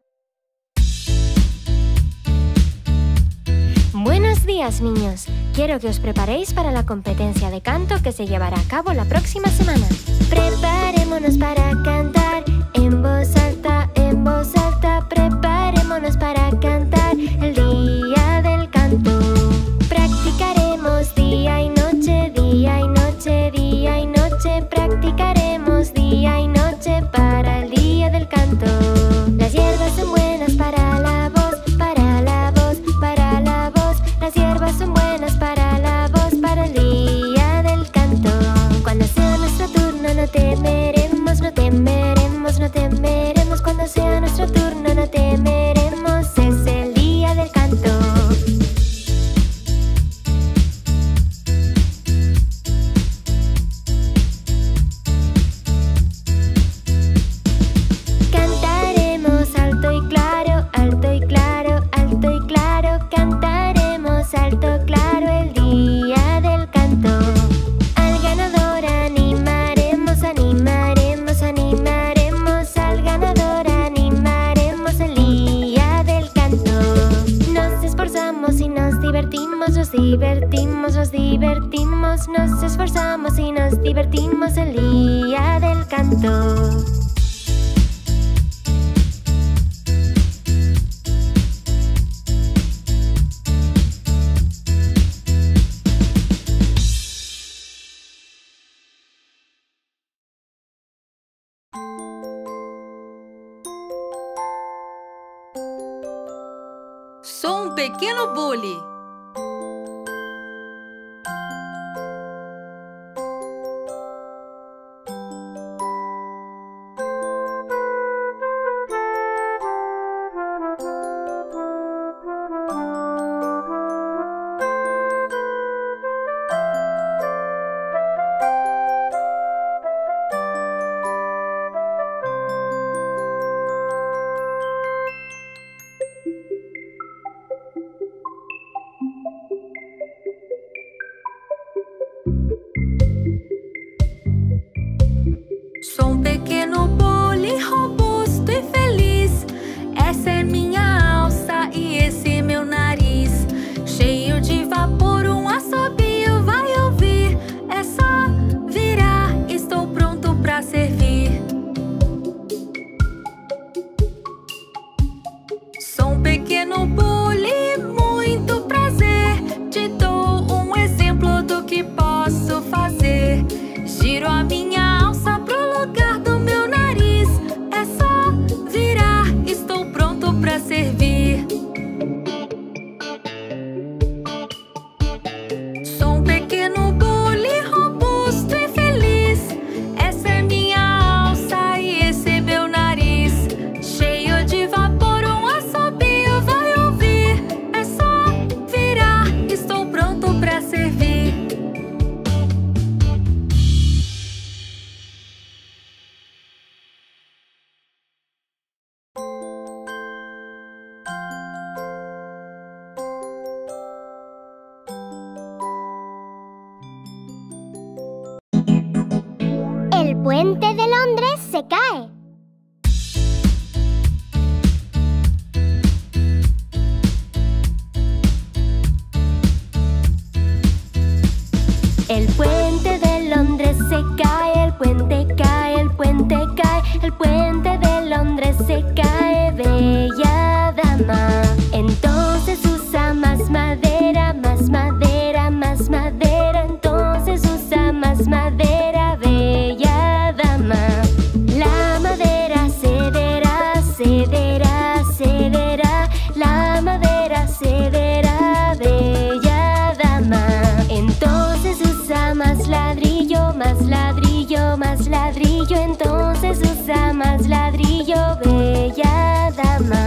Buenos días, niños. Quiero que os preparéis para la competencia de canto que se llevará a cabo la próxima semana. Preparémonos para cantar en voz alta, en voz alta. Preparémonos para cantar el día del canto. Practicaremos día y noche, día y noche, día y noche. Practicaremos día y noche para el día del canto. Las hierbas son buenas para la voz, para la voz, para la voz. Las hierbas son buenas para la voz, para el día del canto. Cuando sea nuestro turno no temeremos, no temeremos, no temeremos. Cuando sea nuestro turno no temeremos, es el día del canto. Cantaremos alto y claro, alto y claro, alto y claro. Cantaremos alto, claro el día del canto. Al ganador animaremos, animaremos, animaremos. Al ganador animaremos el día del canto. Nos esforzamos y nos divertimos, nos divertimos, nos divertimos. Nos esforzamos y nos divertimos el día del canto. Sou um pequeno bully. puente de Londres se cae. El puente de Londres se cae, el puente cae, el puente cae, el puente de Londres se cae, bella dama. Entonces usa más madera, más madera, más madera, entonces usa más madera, bella dama. La madera cederá, cederá, cederá, la madera cederá, bella dama. Entonces usa más ladrillo, más ladrillo, más ladrillo, entonces usa más ladrillo, bella dama.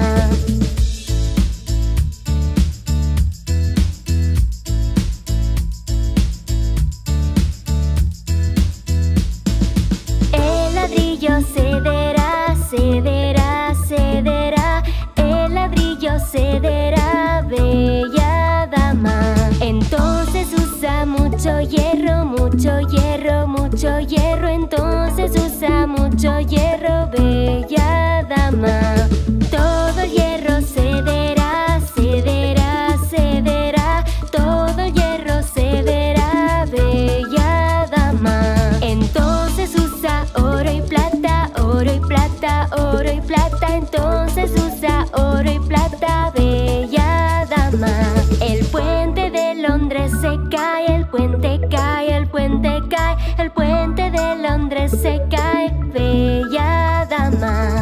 El ladrillo cederá, cederá, cederá, el ladrillo cederá, bella dama. Entonces usa mucho hierro, mucho hierro, mucho hierro, entonces usa mucho hierro, bella dama. Todo el hierro cederá, cederá, cederá, todo el hierro cederá, bella dama. Entonces usa oro y plata, oro y plata, oro y plata, entonces usa oro y plata, bella dama. El puente de Londres se cae, el puente cae, el puente cae, el puente de Londres se cae, bella dama.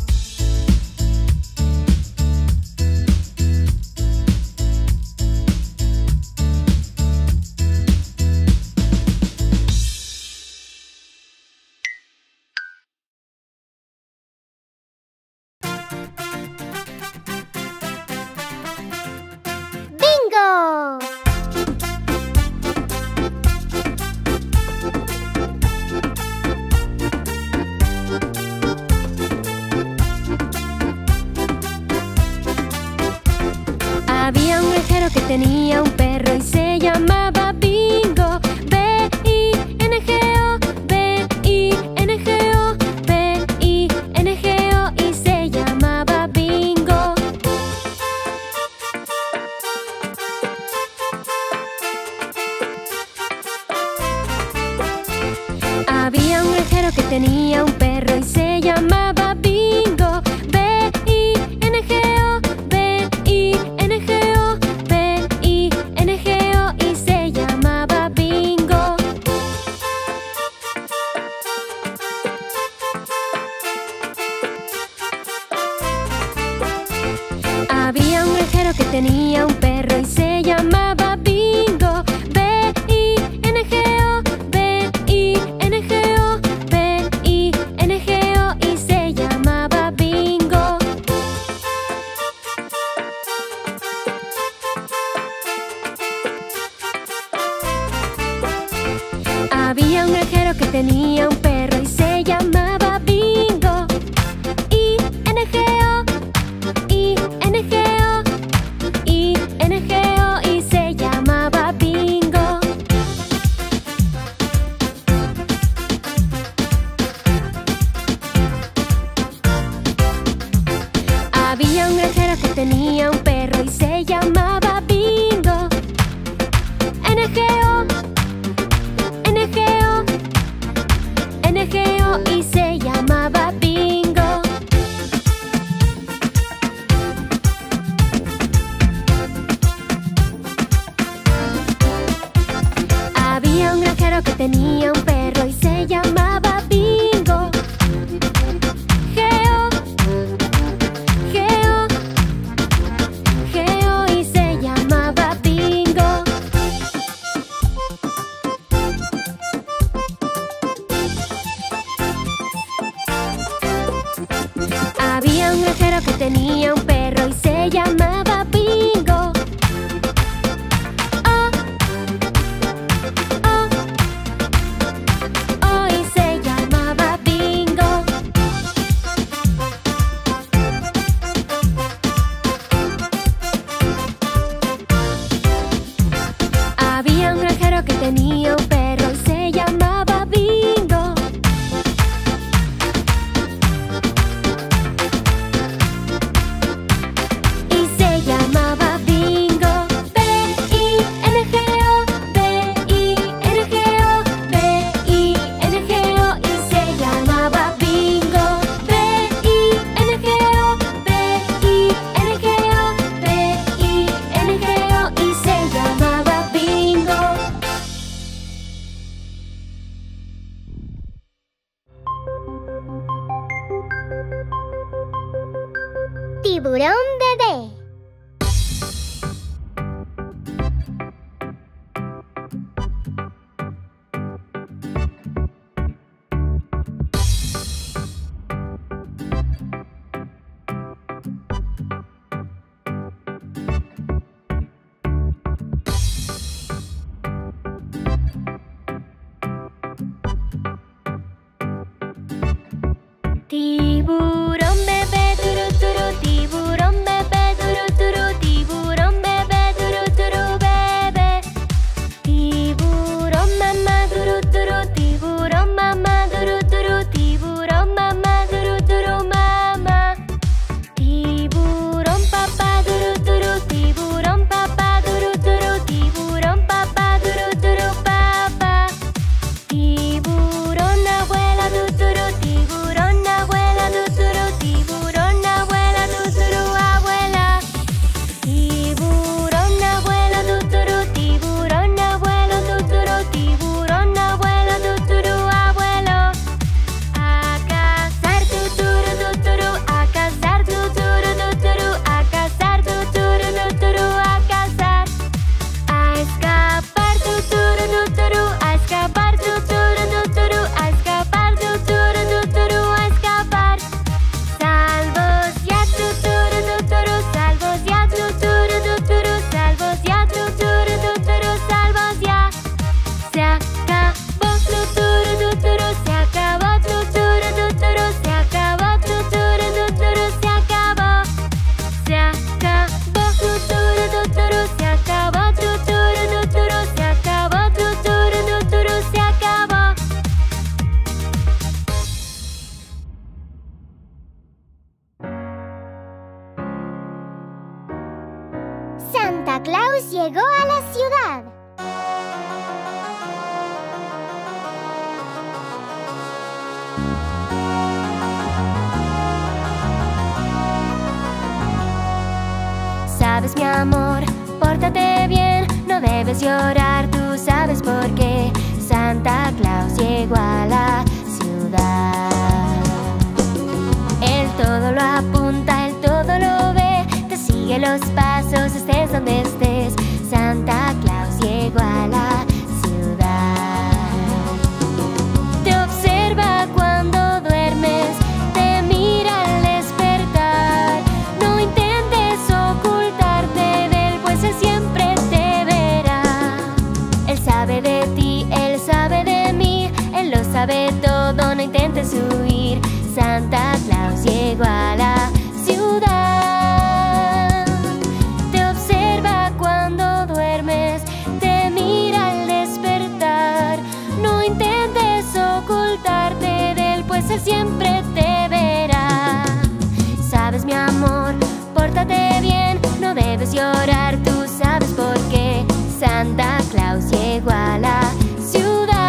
¡Bingo! Había un granjero que tenía un perro y se llamaba Bingo. B I N G O, B I N G O, B I N G O y se llamaba Bingo. Había un granjero que tenía un perro y se llamaba Bingo. B I N G O, B I N G O, B I N G O y se llamaba Bingo. Había un granjero que tenía un perro y se llamaba Bingo. B I N G O, B I N G O, B I N G O y se llamaba Bingo. Había un granjero que tenía un perro y se llamaba Bingo. I N G O, I N G O, I N G O y se llamaba Bingo. Había un granjero que tenía un perro y se llamaba Bingo. N G O, N G O, N G O y se llamaba Bingo. Había un granjero que tenía un perro y se llamaba Bingo. Geo, Geo, Geo y se llamaba Bingo. Había un granjero que tenía un perro y se llamaba Bingo. Oh, oh, oh y se llamaba Bingo. Había un granjero que tenía un perro y se llamaba Bingo. tiburón bebé. Tiburón bebé, turu turu, tiburón bebé, turu turu, tiburón bebé, turu turu, bebé. Tiburón mamá, turu turu, tiburón mamá, turu turu, tiburón mamá, turu turu, mamá. Tiburón papá, turu turu, tiburón papá, turu turu, tiburón papá, turu turu, papá. Tiburón abuela, turu turu, tiburón abuela, tuturu, tiburón abuela, tuturu, abuela. Tiburón abuela, tuturu, tiburón abuelo, tuturu, tiburón abuelo, tuturu, abuelo. A cazar, tuturu, tuturu, a cazar, tuturu, tuturu, a cazar, tuturu, tuturu, a cazar. A escapar, tuturu, tuturu, a escapar, tuturu, tuturu, a escapar, tuturu, tuturu, a escapar. Salvos ya, tuturu, tuturu, salvos ya, tuturu, tuturu, salvos ya, tuturu, tuturu, salvos ya. Se acabó, tuturu, tuturu, se acabó, tuturu, tuturu, se acabó, tuturu, tuturu, se acabó. Se acabó, tuturu, tuturu, se acabó, tuturu, tuturu, se acabó, tuturu, tuturu, se acabó. Santa Claus llegó a la ciudad. Sabes, mi amor, pórtate bien, no debes llorar, tú sabes por qué. Santa Claus llegó a la ciudad. Él todo lo apunta, él todo lo ve, te sigue los pasos, estés donde estés. Santa Claus llegó a la ciudad. Te observa cuando duermes, te mira al despertar. No intentes ocultarte de él, pues él siempre te verá. Él sabe de ti, él sabe de mí, él lo sabe todo, no intentes huir. Santa Claus llegó a la ciudad. Te observa cuando duermes, te mira al despertar. No intentes ocultarte de él, pues él siempre te verá. Sabes, mi amor, pórtate bien, no debes llorar, tú sabes por qué. Santa Claus llegó a la ciudad.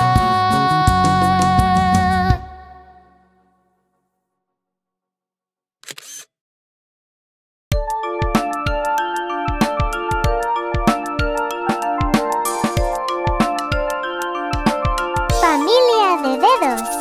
Familia de dedos.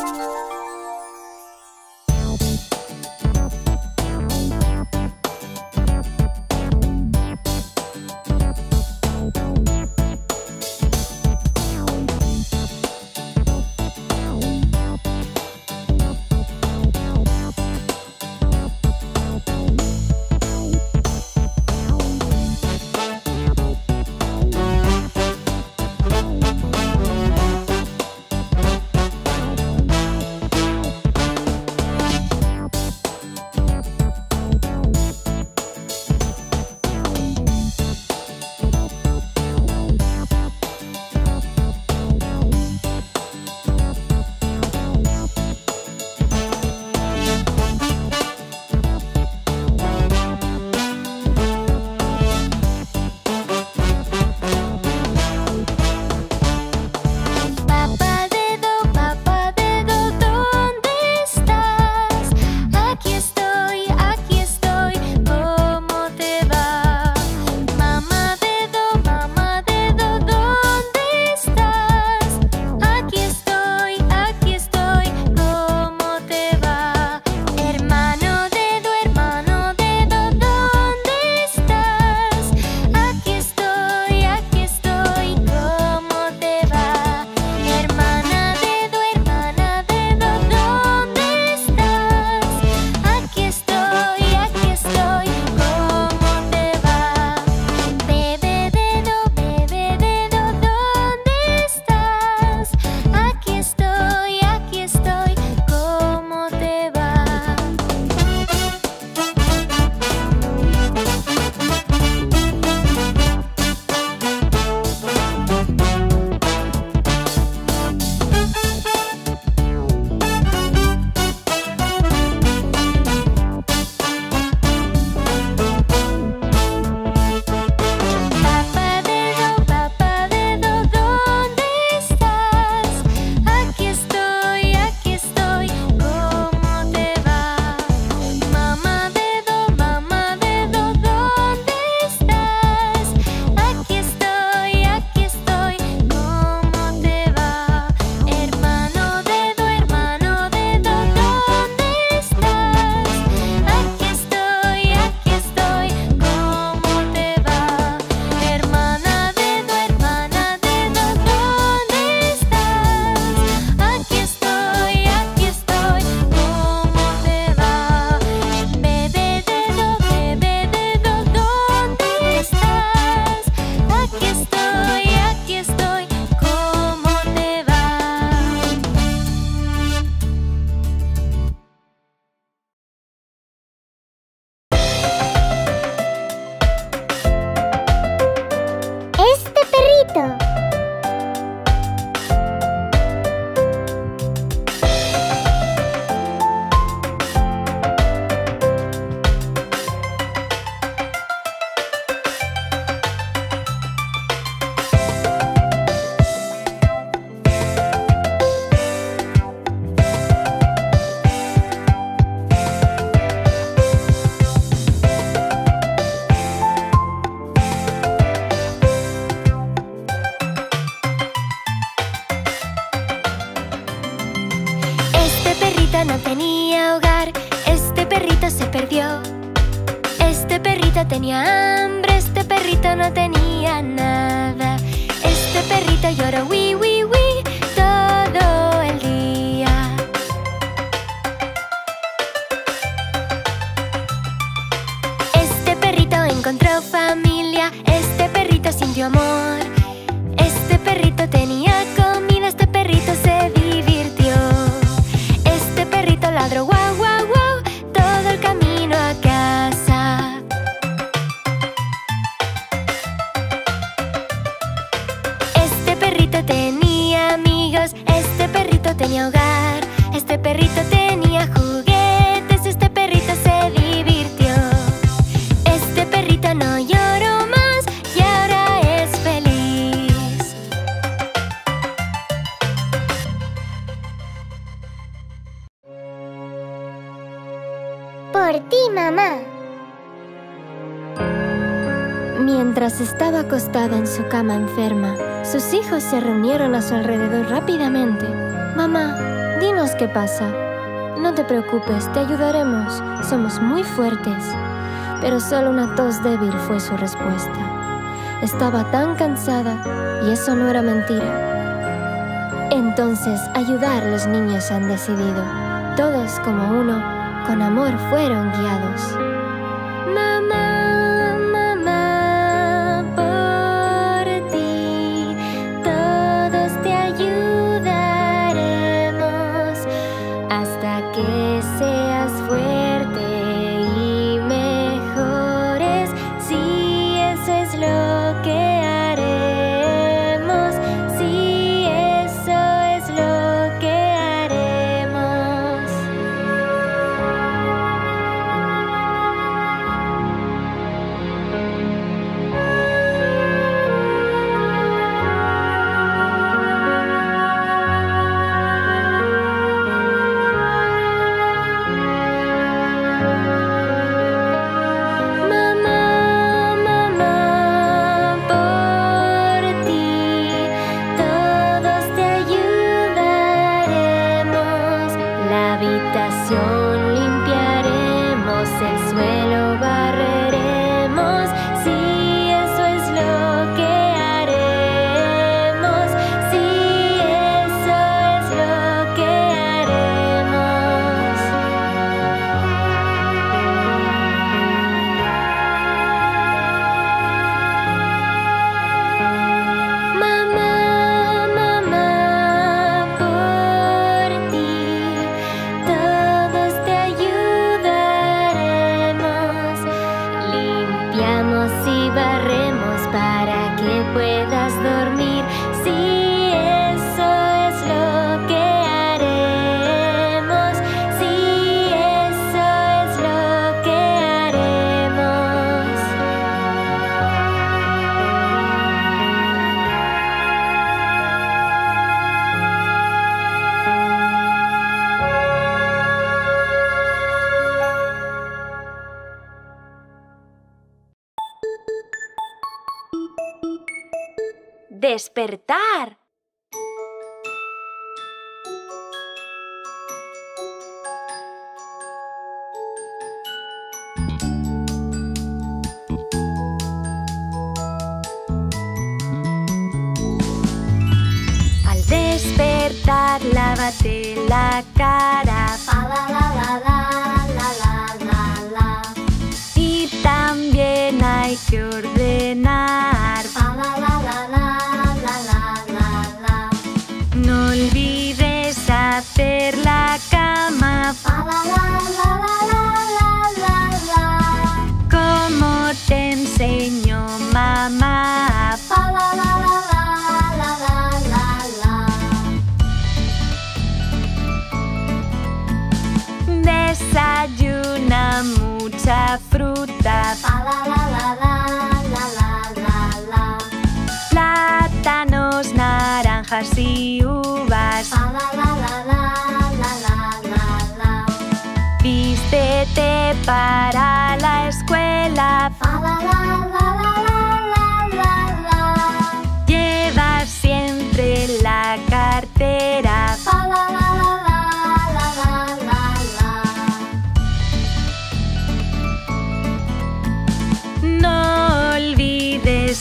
Este perrito tenía hambre, este perrito no tenía nada. Este perrito lloró wi, wi, wi todo el día. Este perrito encontró familia, este perrito sintió amor. Este perrito tenía comida, este perrito se divirtió. Este perrito ladró guau, guau, guau todo el camino a casa. Este perrito tenía amigos, este perrito tenía hogar. Este perrito tenía juguetes, este perrito se divirtió. Este perrito no lloró más y ahora es feliz. Por ti, mamá. Mientras estaba acostada en su cama enferma, sus hijos se reunieron a su alrededor rápidamente. Mamá, dinos qué pasa. No te preocupes, te ayudaremos. Somos muy fuertes. Pero solo una tos débil fue su respuesta. Estaba tan cansada y eso no era mentira. Entonces, ayudar los niños han decidido. Todos como uno, con amor fueron guiados. Mamá, mamá, por ti, todos te ayudaremos hasta que seas fuerte y mejores. Sí, eso es lo que haremos. Sí, eso es lo que haremos. Mamá, mamá, por ti, todos te ayudaremos. La habitación limpiaremos, el suelo barreremos. Sí, eso es lo que haremos. Sí, eso es lo que haremos. Mamá, mamá, por ti, todos te ayudaremos. Limpiamos y barremos para que puedas dormir. Sí, eso es lo que haremos. Sí, eso es lo que haremos. ¡Despertar! Al despertar, lávate la cara. Pa la la la la la la la la. Y también hay que ordenar. Pa la la la la la la la la. No olvides hacer la cama Pa la la la la la la la la. como te enseñó mamá. Pa la la la la la la la la. Desayuna mucha fruta, Pa la la la la la la la la. plátanos, naranjas y uvas. Pa la la la la la la la la. Vístete para la escuela, Pa la la la la la la la la. lleva siempre la cartera. Pa la la la la la la la la.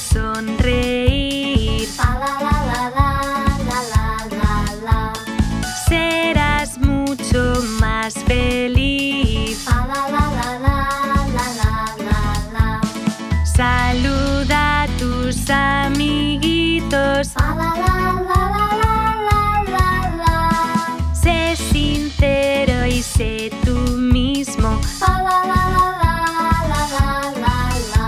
sonreír. La la la la la la la la la. Serás mucho más feliz. La la la la la la la la la. Saluda a tus amiguitos. La la la la la la la la la. Sé sincero y sé tú mismo. La la la la la la la la la.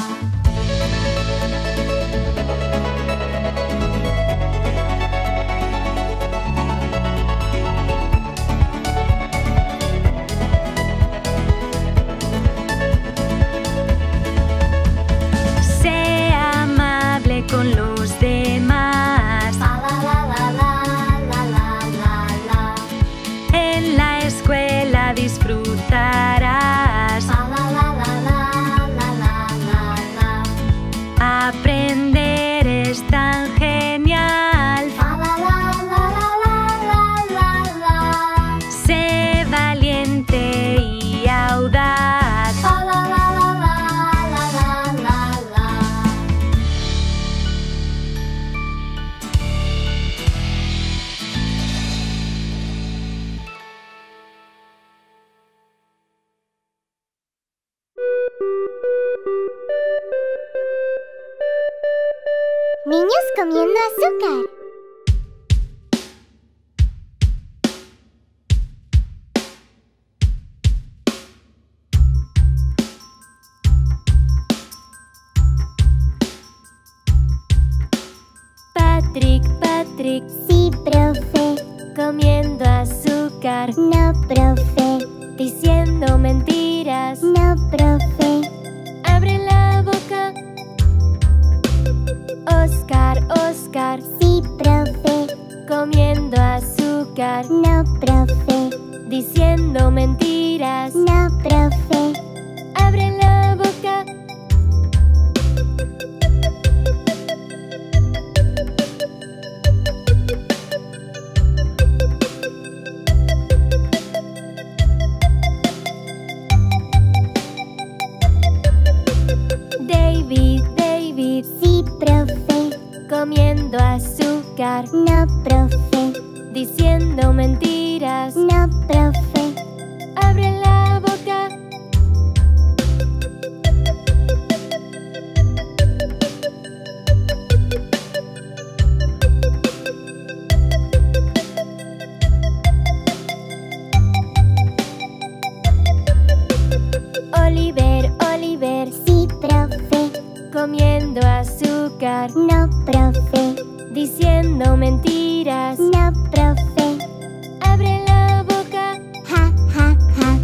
Sé amable con los demás. La la la la la la la la la. En la escuela disfrutarás. La la la la la la la la la. Aprender es tan genial. La la la la la la la la. Sé valiente y audaz. La la la la la la la la la. Niños comiendo azúcar. Patrick, Patrick, Sí, profe. comiendo azúcar, No, profe. diciendo mentiras. No, profe. Abre la boca. Oscar, Oscar, Sí, profe. comiendo azúcar, No, profe. diciendo mentiras. No, profe. Abre la boca. David, David, Sí, profe. comiendo azúcar, No, profe. diciendo mentiras. No, profe. Abre la boca. Oliver, Oliver, Sí, profe. comiendo azúcar, No, profe. diciendo mentiras. No, profe. Abre la boca. Ja, ja, ja.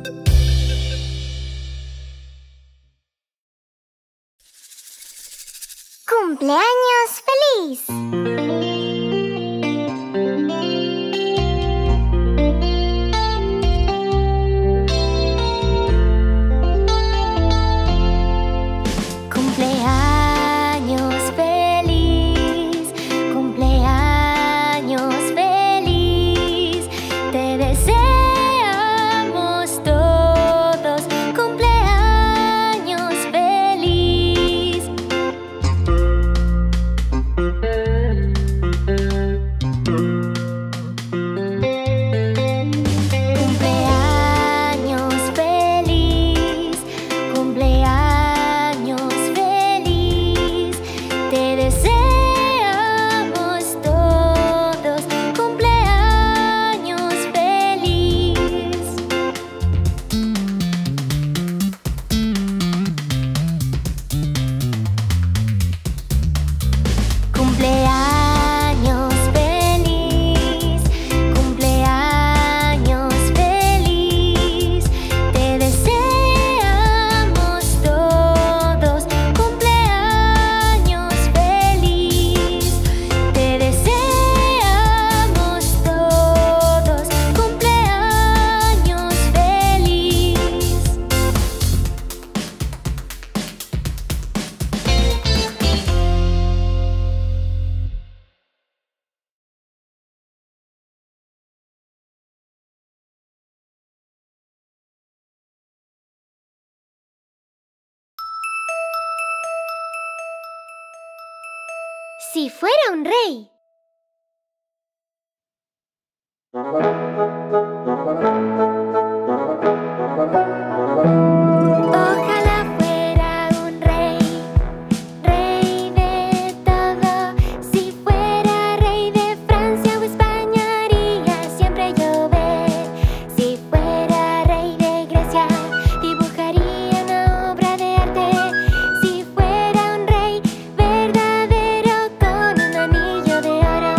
¡Cumpleaños feliz! Cumpleaños feliz, cumpleaños feliz, te deseamos todos cumpleaños feliz. Si fuera un rey. Ojalá fuera un rey, rey de todo. Si fuera rey de Francia o España haría siempre llover. Si fuera rey de Grecia dibujaría una obra de arte. Si fuera un rey verdadero con un anillo de oro.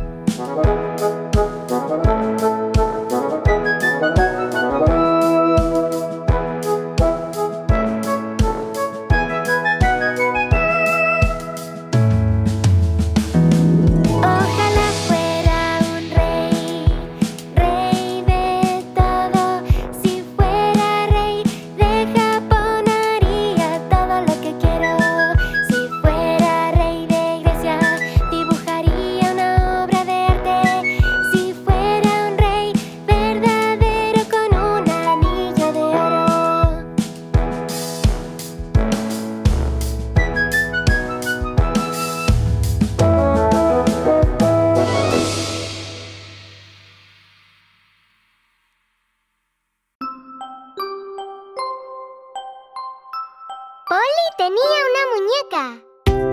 Ojalá fuera un rey, rey de todo. Si fuera rey de Japón haría todo lo que quiero. Si fuera rey de Grecia dibujaría una obra de arte. Si fuera un rey verdadero con un anillo de oro. Polly tenía una muñeca.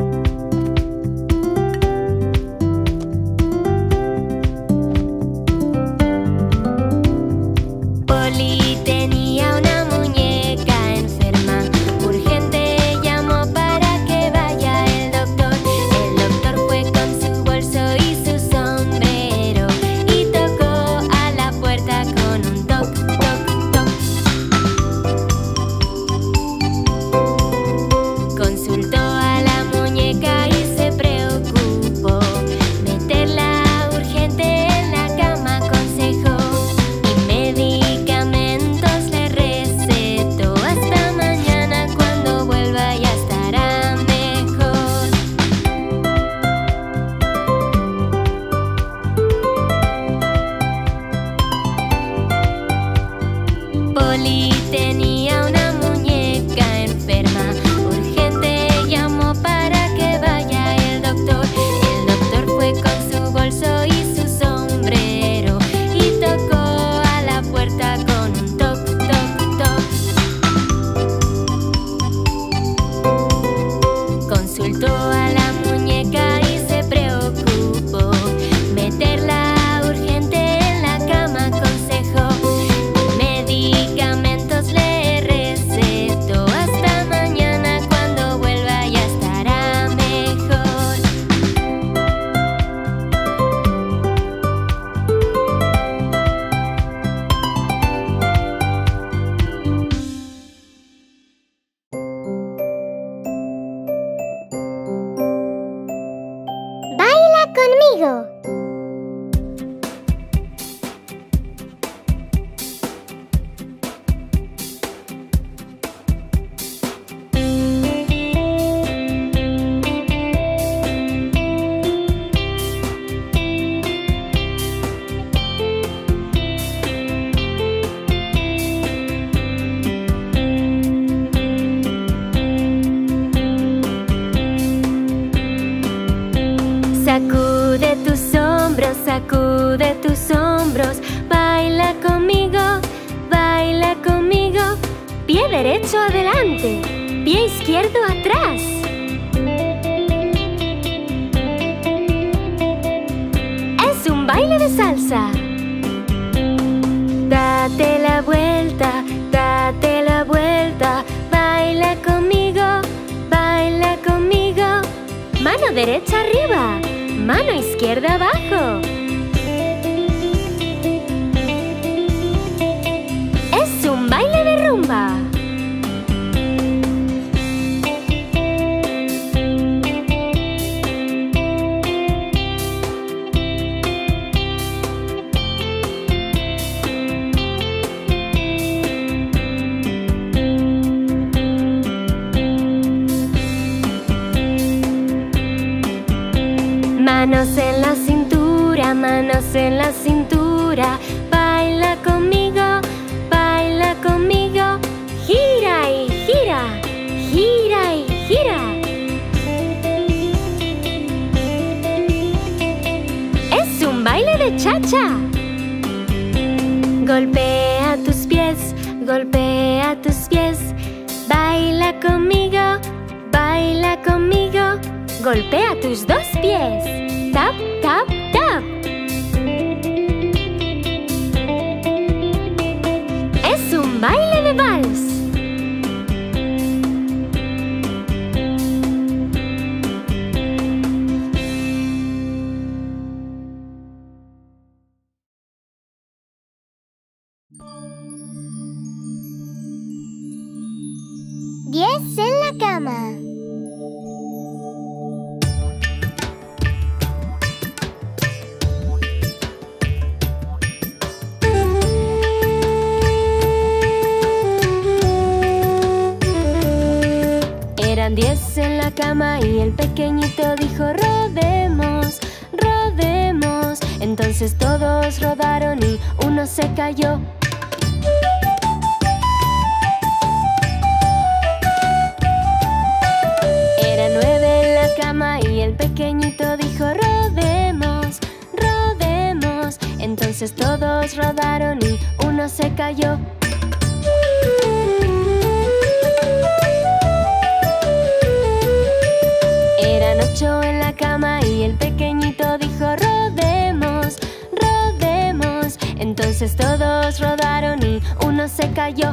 Polly tenía una muñeca enferma. Urgente llamó para que vaya el doctor. El doctor fue con su bolso y su sombrero y tocó a la puerta con un toc, toc, toc. Consultó a la muñeca y se preocupó. Meterla urgente en la cama aconsejó. Y medicamentos le recetó. Hasta mañana, cuando vuelva ya estará mejor. Polly tenía una muñeca enferma. Urgente llamó para que vaya el doctor. El doctor fue con su bolso y su sombrero y tocó a la puerta con un toc, toc, toc. Consultó a la muñeca y se preocupó. Meterla urgente en la cama aconsejó. Medicamentos le recetó. Hasta mañana, cuando vuelva ya estará mejor. ¡Baila conmigo! Sacude tus hombros, sacude tus hombros. Baila conmigo, baila conmigo. Pie derecho adelante, pie izquierdo atrás. Es un baile de salsa. Date la vuelta, date la vuelta. Baila conmigo, baila conmigo. Mano derecha arriba, mano izquierda abajo. Es un baile de rumba. Manos en la cintura, manos en la cintura. Baila conmigo, baila conmigo. Gira y gira, gira y gira. Golpea tus pies, golpea tus pies. Baila conmigo, baila conmigo. Golpea tus dos pies. Tap, tap, tap. Es un baile de vals. Diez en la cama. Eran diez en la cama y el pequeñito dijo: rodemos, rodemos. Entonces todos rodaron y uno se cayó. Eran nueve en la cama y el pequeñito dijo: rodemos, rodemos. Entonces todos rodaron y uno se cayó. Eran ocho en la cama y el pequeñito dijo: rodemos, rodemos. Entonces todos rodaron y uno se cayó.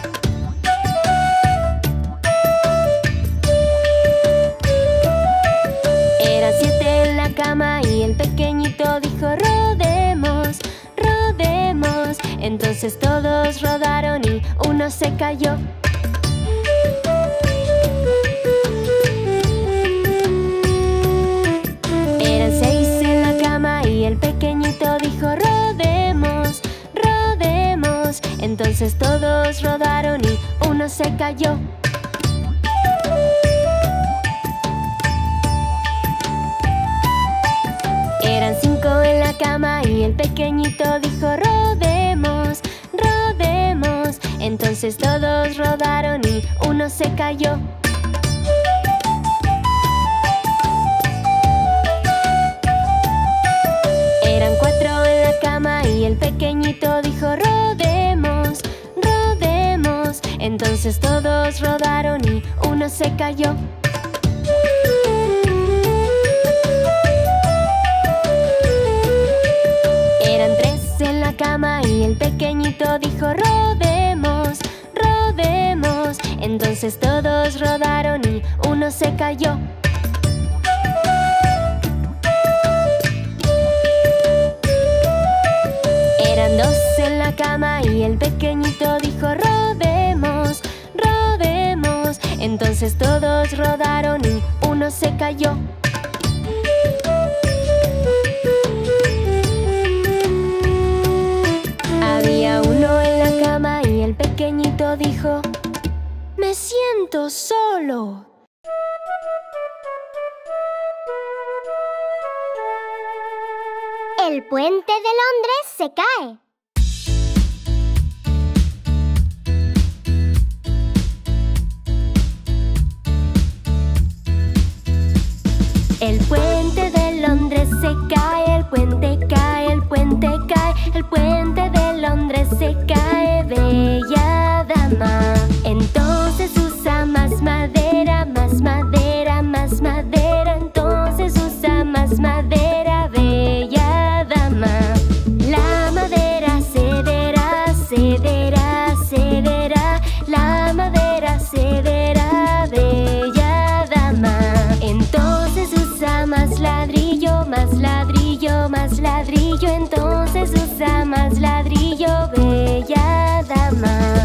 Eran siete en la cama y el pequeñito dijo: rodemos, rodemos. Entonces todos rodaron y uno se cayó. Eran seis en la cama y el pequeñito dijo: rodemos, rodemos. Entonces todos rodaron y uno se cayó. Eran cinco en la cama y el pequeñito dijo: rodemos, rodemos. Entonces todos rodaron y uno se cayó. Eran cuatro en la cama y el pequeñito dijo: rodemos, rodemos. Entonces todos rodaron y uno se cayó. Eran tres en la cama y el pequeñito dijo: rodemos, rodemos. Entonces todos rodaron y uno se cayó. Eran dos en la cama y el pequeñito dijo: rodemos, rodemos. Entonces todos rodaron y uno se cayó. Había uno en la cama y el pequeñito dijo: me siento solo. El puente de Londres se cae. El puente de Londres se cae, el puente cae, el puente cae, el puente de Londres se cae, bella dama. Entonces usa más madera, más madera, más madera. Entonces usa más madera, bella dama. La madera cederá, cederá, cederá. La madera cederá, bella dama. Entonces usa más ladrillo, más ladrillo, más ladrillo. Entonces usa más ladrillo, bella dama.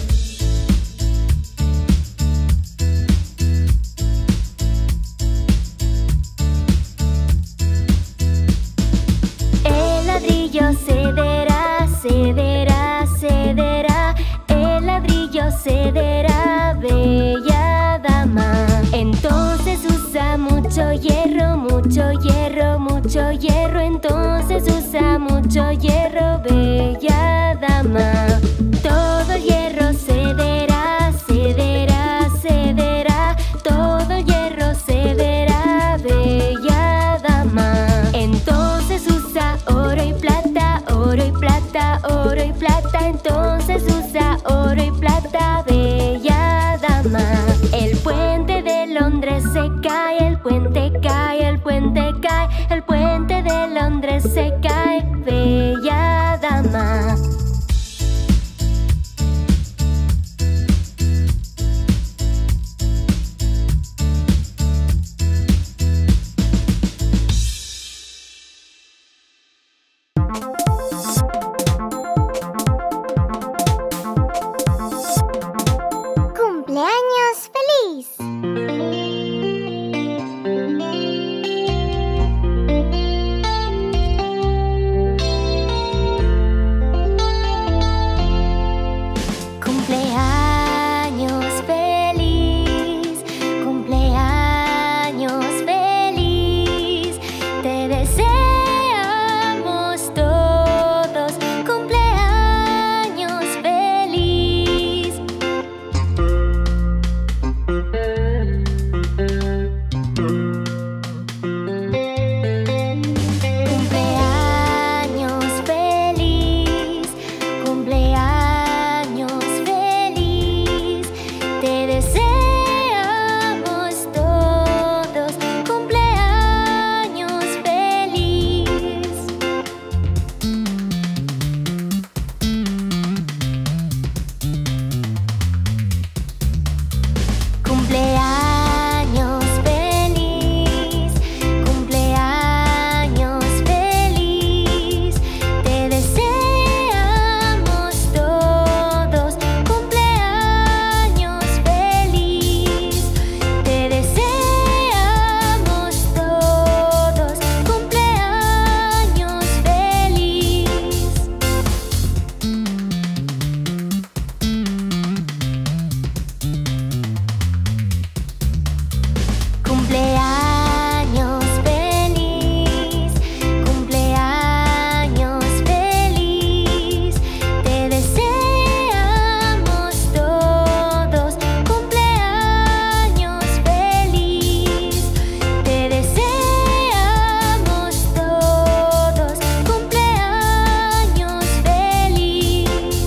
El ladrillo cederá, cederá, cederá. El ladrillo cederá, bella dama. Entonces usa mucho hierro, mucho hierro, mucho hierro. Entonces usa mucho hierro, bella dama. Todo hierro cederá, cederá, cederá. Todo hierro cederá, bella dama. Entonces usa oro y plata, oro y plata, oro y plata. puente cae, el puente de Londres se cae. Bella dama. ¡Cumpleaños feliz! Cumpleaños feliz, cumpleaños feliz, te deseamos todos, cumpleaños feliz. Cumpleaños feliz, cumpleaños feliz, te deseamos todos, cumpleaños feliz. Cumpleaños feliz, cumpleaños feliz, te deseamos todos, cumpleaños feliz, te deseamos todos, cumpleaños feliz. Cumpleaños feliz, cumpleaños feliz, te deseamos todos, cumpleaños feliz, te deseamos todos, cumpleaños feliz.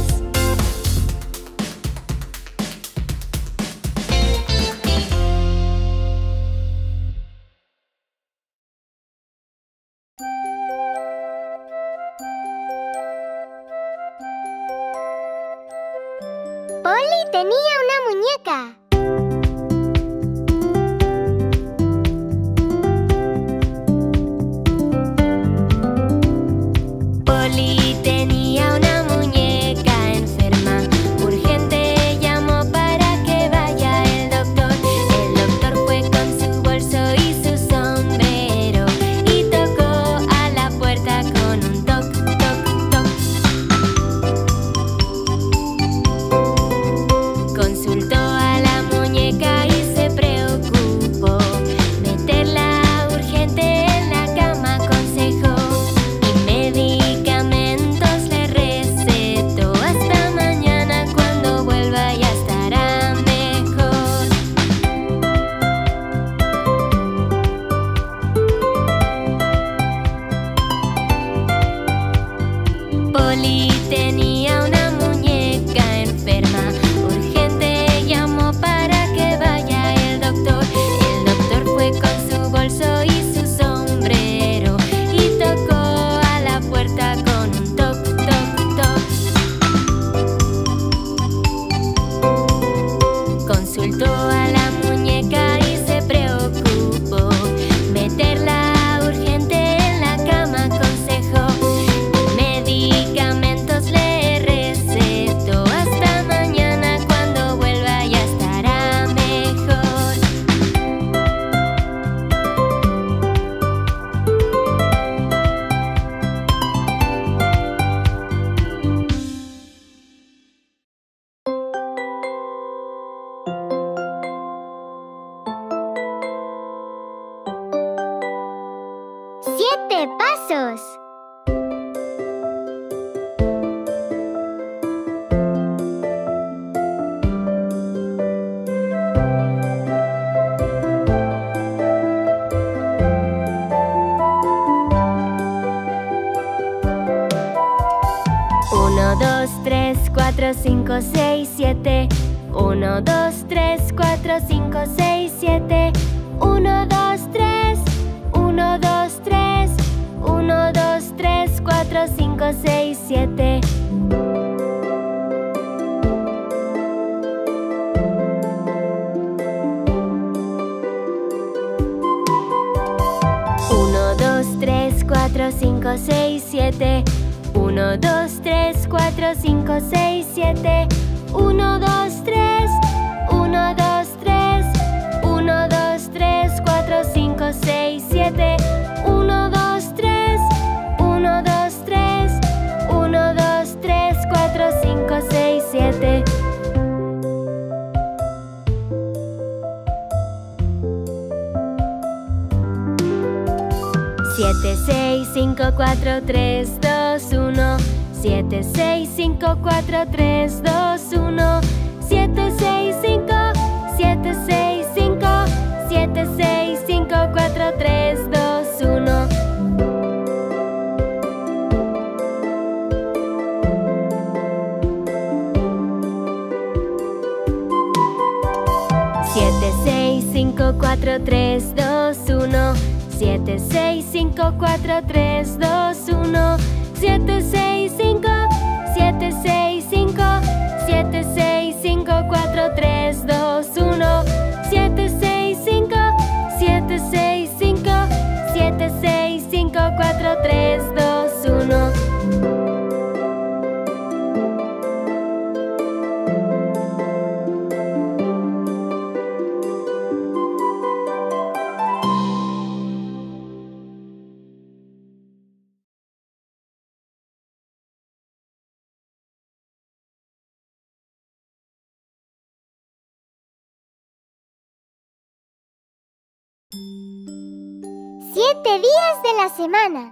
Polly tenía una muñeca. Polly tenía una muñeca enferma, urgente llamó para que vaya el doctor. El doctor fue con su bolso y su sombrero y tocó a la puerta con un toc, toc, toc. Consultó a la muñeca y se preocupó. Meterla urgente en la cama aconsejó y medicamentos le recetó. Hasta mañana, cuando vuelva ya estará mejor. Polly tenía una muñeca enferma, urgente llamó para que vaya el doctor. El doctor fue con su bolso y su sombrero y tocó a la puerta con un toc, toc, toc. Consultó a la muñeca y se preocupó. Meterla urgente en la cama aconsejó y medicamentos le recetó. Hasta mañana, cuando vuelva ya estará mejor. ¡Siete pasos! Uno, dos, tres, cuatro, cinco, seis, siete. Uno, dos, tres, cuatro, cinco, seis, siete. Uno, dos, tres. Uno, Uno, dos, tres. Uno, dos, tres, cuatro, cinco, seis, siete. Uno, dos, tres, cuatro, cinco, seis, siete. Uno, dos, tres, cuatro, cinco, seis, siete. Uno, dos, tres. Uno, dos, tres. Uno, dos, tres, cuatro, cinco, seis, siete. Uno, dos, tres. Uno, dos, tres. Uno, dos, tres, cuatro, cinco, seis, siete. Siete, seis, cinco, cuatro, tres, dos, uno. Siete, seis, cinco, cuatro, tres, dos, uno. Siete, seis, cinco. Siete, seis, cinco. Siete, seis, cinco, cuatro, tres, dos, uno. Siete, seis, cinco, cuatro, tres, dos, uno. Siete, seis, cinco, cuatro, tres, dos, uno. Siete, seis, cinco. Siete, seis, cinco. Siete, seis, cinco, cuatro, tres, dos, uno. Siete, seis, cinco. Siete, seis, cinco. Siete, seis, cinco, cuatro, tres, dos, uno. Siete días de la semana.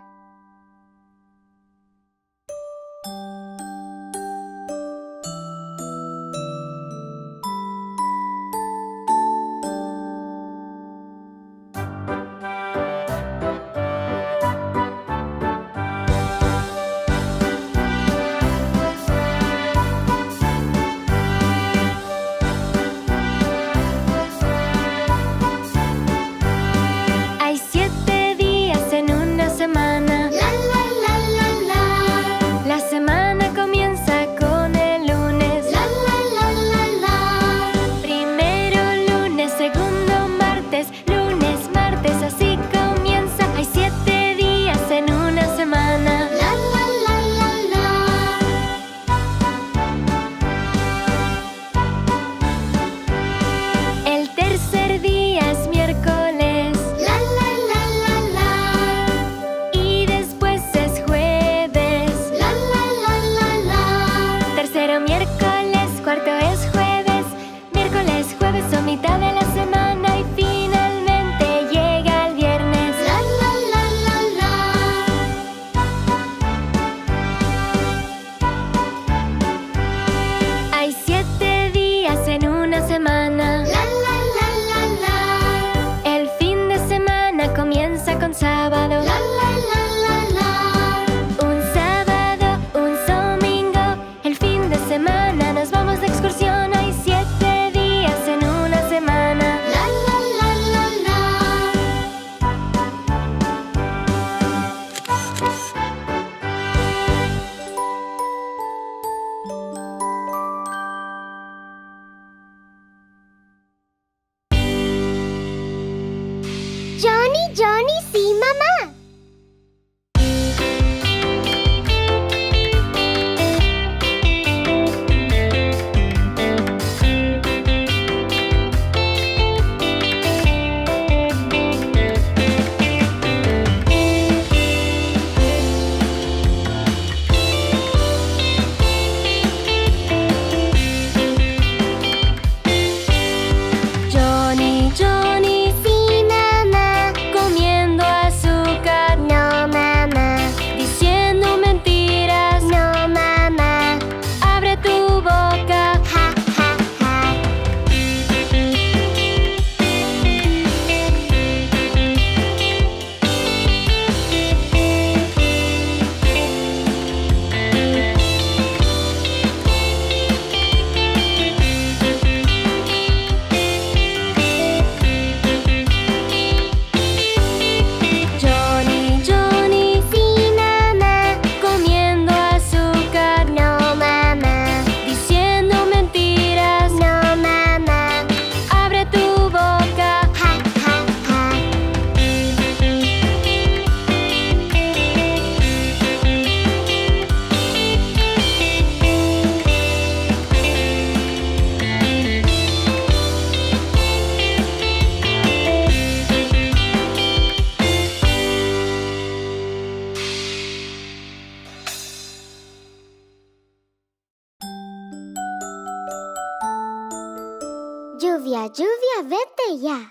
Hay siete días en una semana. lluvia, vete ya.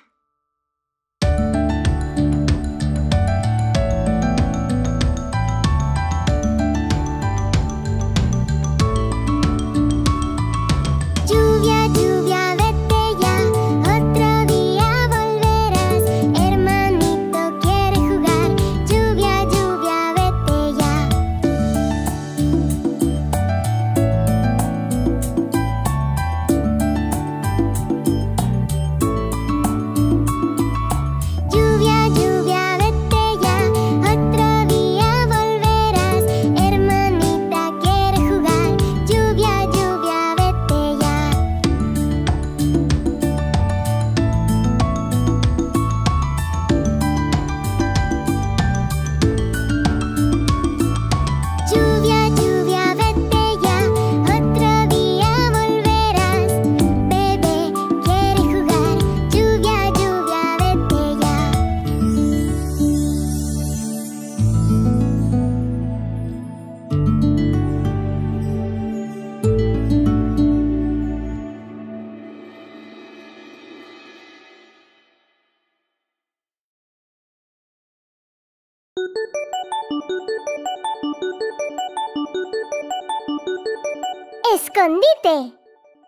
Lluvia, lluvia, vete ya. Otro día volverás. Hermanito quiere jugar. Lluvia, lluvia, vete ya. Lluvia, lluvia, vete ya. Otro día volverás. Hermanita quiere jugar. Lluvia, lluvia, vete ya. Lluvia, lluvia, vete ya. Otro día volverás. Bebé quiere jugar. Lluvia, lluvia, vete ya. ¡Escondite!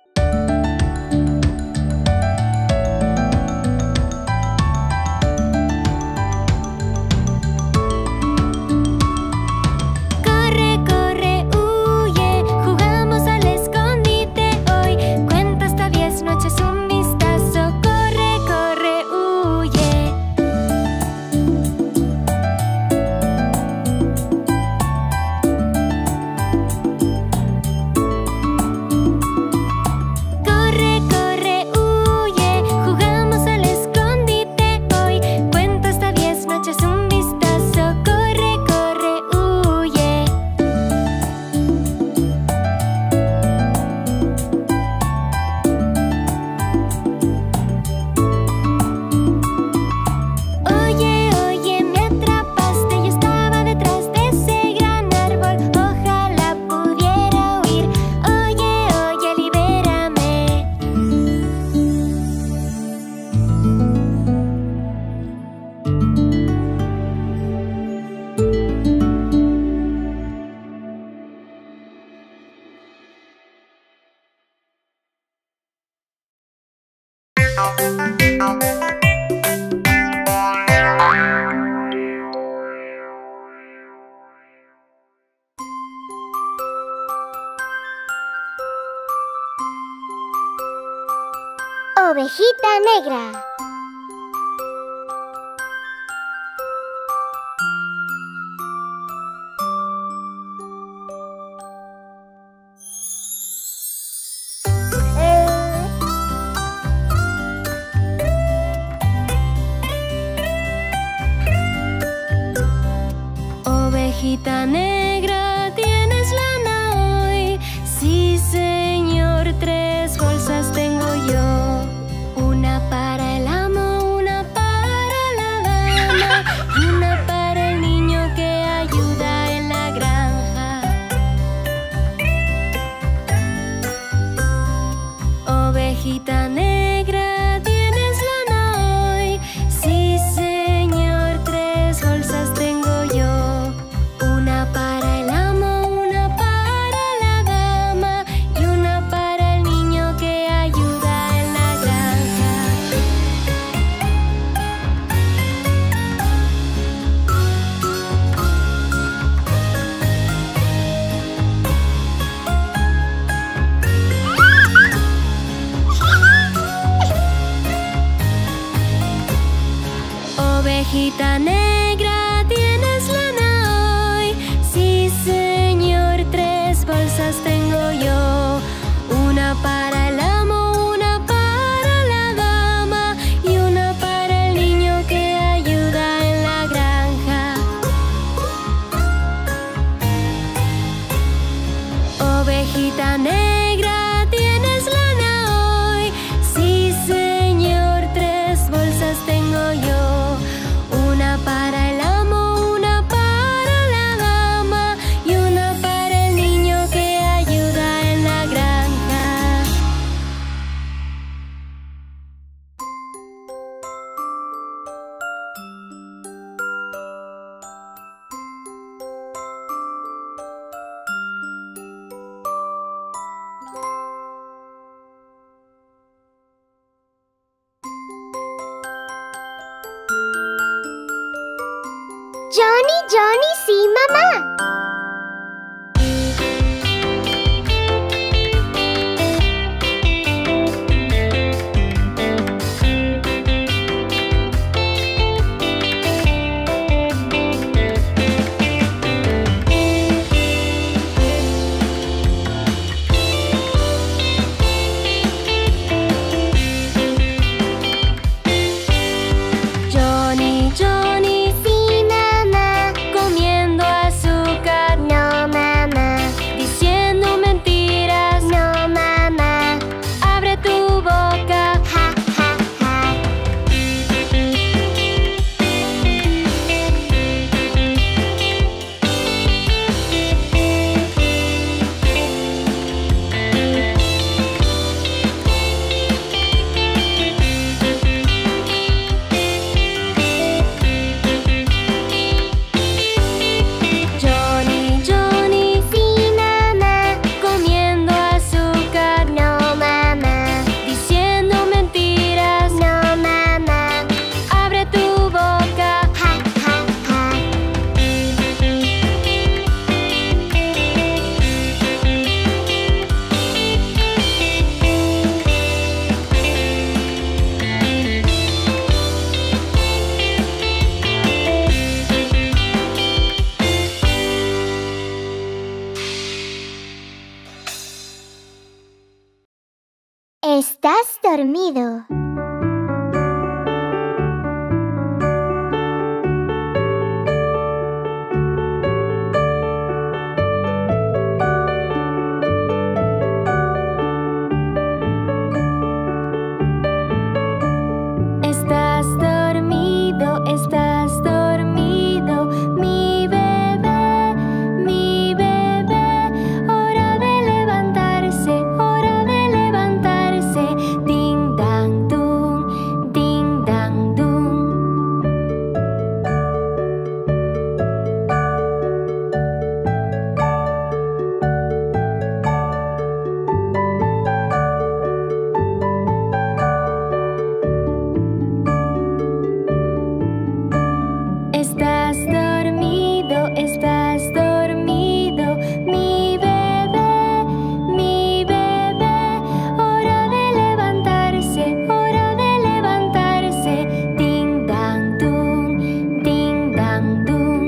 Corre, corre, huye, jugamos al escondite hoy. Cuenta hasta diez, no eches un vistazo. Corre, corre, huye. Corre, corre, huye, jugamos al escondite hoy. Cuenta hasta diez, no eches un vistazo. Corre, corre, huye. Oye, oye, me atrapaste, yo estaba detrás de ese gran árbol. Ojalá pudiera huir. Oye, oye, libérame. Ovejita negra. Ovejita negra, ¿tienes lana hoy? Sí, señor, tres bolsas tengo yo. Una para el amo, una para la dama y una para el niño que ayuda en la granja. Ovejita negra, ¿tienes lana hoy? Sí, señor, tres bolsas tengo yo. Una para el amo, una para la dama y una para el niño que ayuda en la granja. Ovejita negra, ¿tienes lana hoy? Sí, señor, tres bolsas tengo yo. Una para el amo, una para la dama y una para el niño que ayuda en la granja. Ovejita negra, ¿tienes lana hoy? Sí, señor, tres bolsas tengo yo. Una para Estás dormido. Estás dormido, estás dormido, mi bebé, mi bebé. Hora de levantarse, hora de levantarse. Ding dang dum, ding dang dum. Estás dormido, estás dormido, mi bebé, mi bebé. Hora de levantarse, hora de levantarse. Ding dang dum, ding dang dum.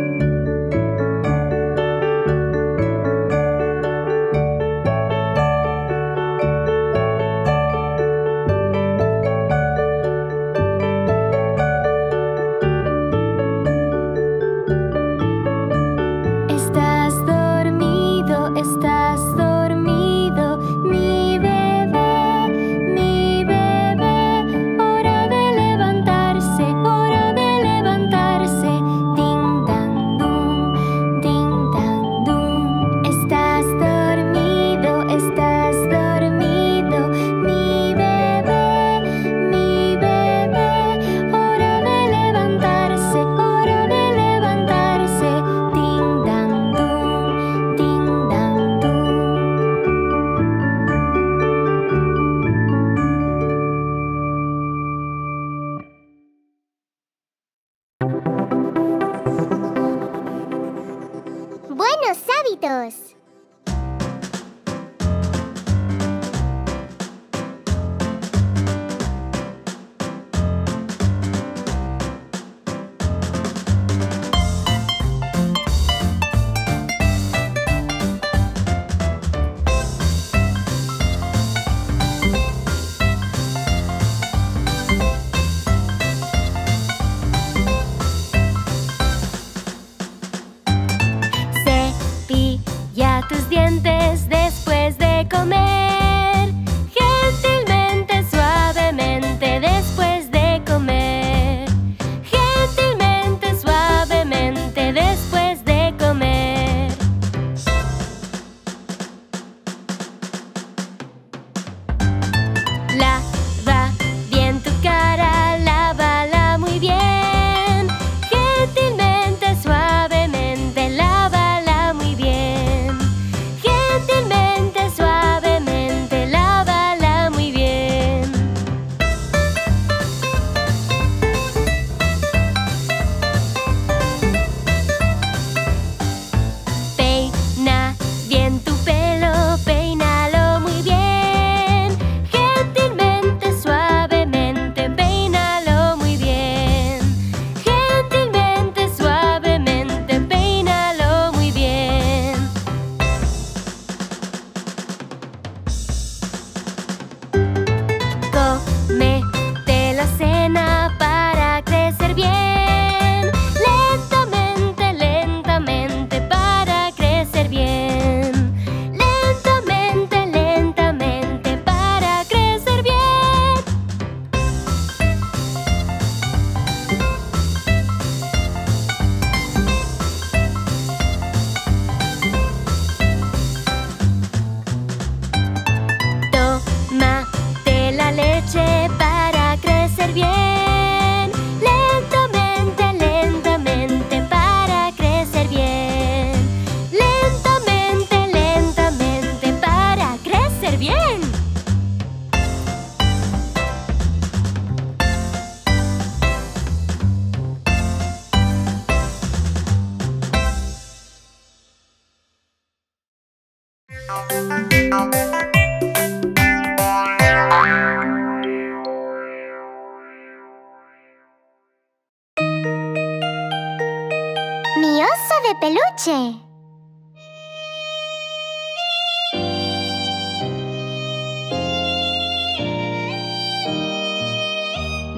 Estás dormido, estás dormido, mi bebé, mi bebé. Hora de levantarse, hora de levantarse. Ding dang dum, ding dang dum. Estás dormido, estás dormido, mi bebé, mi bebé. Hora de levantarse, hora de levantarse. Ding dang dum, ding dang dum. Buenos hábitos. Cepilla tus dientes después de comer. Gentilmente, suavemente después de comer. Gentilmente, suavemente después de comer. Lava bien tu cara, lávala muy bien. Gentilmente, suavemente, lávala muy bien. Gentilmente, suavemente, lávala muy bien. Peina bien tu pelo, peínalo muy bien. Gentilmente, suavemente, peínalo muy bien. Gentilmente, suavemente, peínalo muy bien. Cómete la cena para crecer bien. Lentamente, lentamente para crecer bien. Lentamente, lentamente para crecer bien. Tómate la leche para crecer bien. Lentamente, lentamente para crecer bien. Lentamente, lentamente para crecer bien. Mi oso de peluche.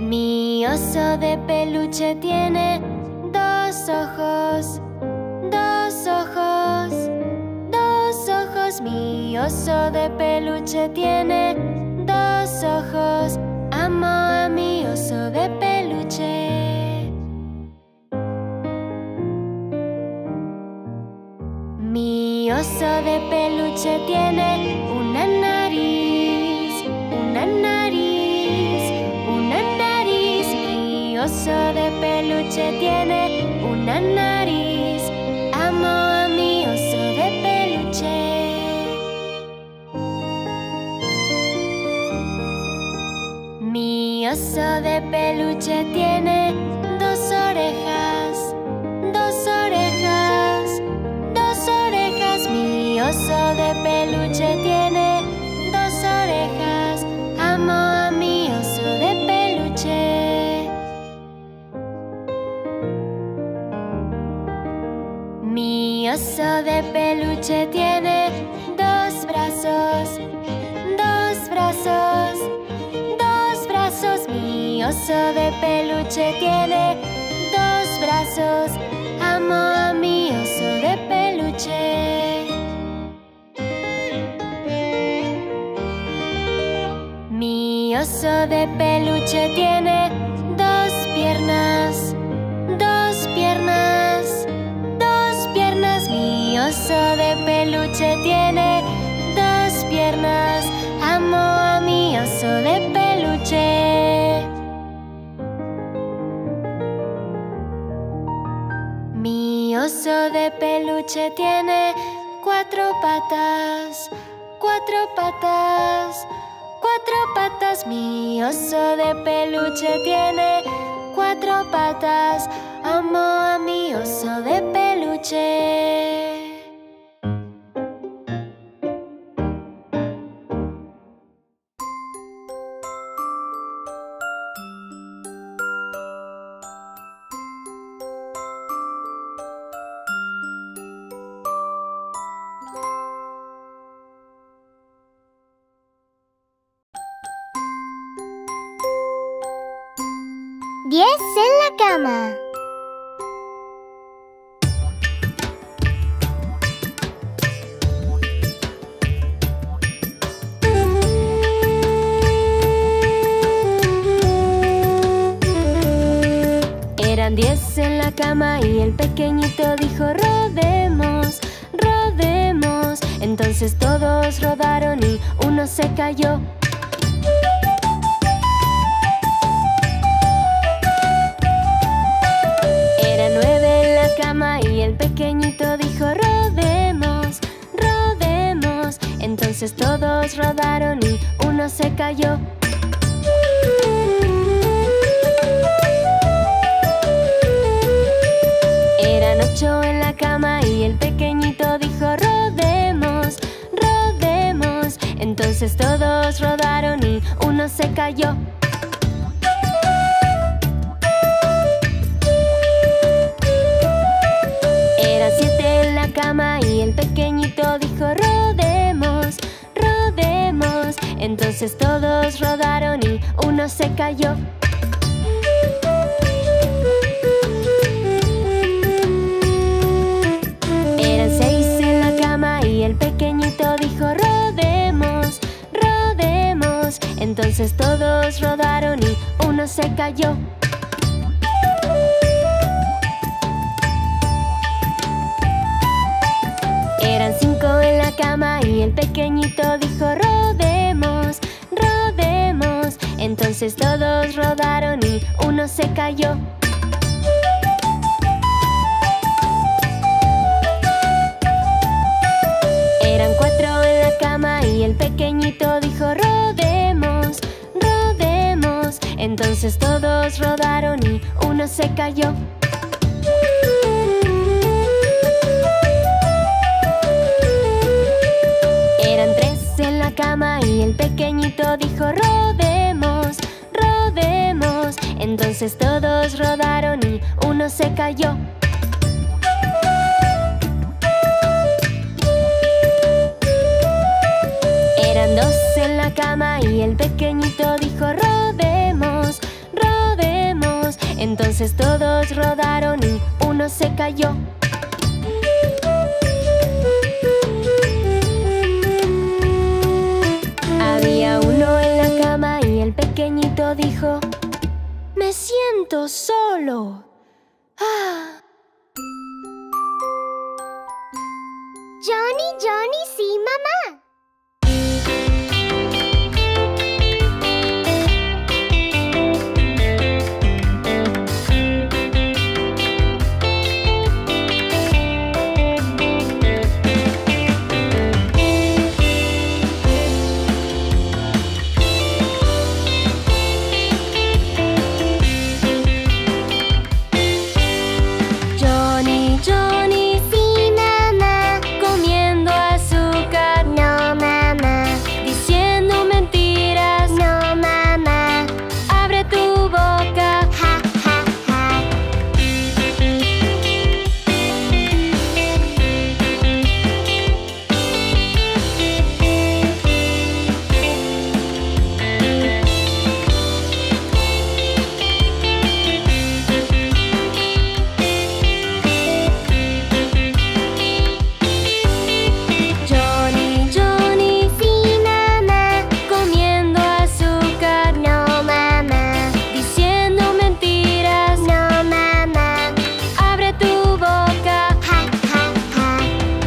Mi oso de peluche tiene dos ojos, dos ojos, dos ojos. Mi oso de peluche tiene dos ojos. Amo a mi oso de peluche. Mi oso de peluche tiene una nariz, una nariz, una nariz. Mi oso de peluche tiene una nariz. Amo a mi oso de peluche. Mi oso de peluche tiene dos orejas, dos orejas, dos orejas. Mi oso de peluche tiene dos orejas. Amo a mi oso de peluche. Mi oso de peluche tiene dos brazos, dos brazos, dos brazos. Mi oso de peluche tiene dos brazos. Amo a mi oso de peluche. Mi oso de peluche tiene dos piernas, dos piernas, dos piernas. Mi oso de peluche tiene dos piernas. Amo a mi oso de peluche. Mi oso de peluche tiene cuatro patas, cuatro patas, cuatro patas. Mi oso de peluche tiene cuatro patas. Amo a mi oso de peluche. Diez en la cama. Eran diez en la cama y el pequeñito dijo: rodemos, rodemos. Entonces todos rodaron y uno se cayó. Eran nueve en la cama y el pequeñito dijo: rodemos, rodemos. Entonces todos rodaron y uno se cayó. Eran ocho en la cama y el pequeñito dijo: rodemos, rodemos. Entonces todos rodaron y uno se cayó. Eran siete en la cama y el pequeñito dijo: rodemos, rodemos. Entonces todos rodaron y uno se cayó. Eran seis en la cama y el pequeñito dijo: rodemos, rodemos. Entonces todos rodaron y uno se cayó. Eran cinco en la cama y el pequeñito dijo: rodemos, rodemos. Entonces todos rodaron y uno se cayó. Eran cuatro en la cama y el pequeñito dijo: rodemos, rodemos. Entonces todos rodaron y uno se cayó. Eran tres en la cama y el pequeñito dijo: rodemos, rodemos. Entonces todos rodaron y uno se cayó. Eran dos en la cama y el pequeñito dijo: rodemos, rodemos. Entonces todos rodaron y uno se cayó. Había uno en la cama y el pequeñito dijo: me siento solo. Ah. Johnny, Johnny, sí, mamá. Johnny, Johnny, Sí, mamá. comiendo azúcar, No, mamá. diciendo mentiras. No, mamá. Abre tu boca. Ja, ja, ja. Johnny, Johnny, Sí, mamá. comiendo azúcar, No, mamá. diciendo mentiras. No, mamá. Abre tu boca. Ja, ja, ja.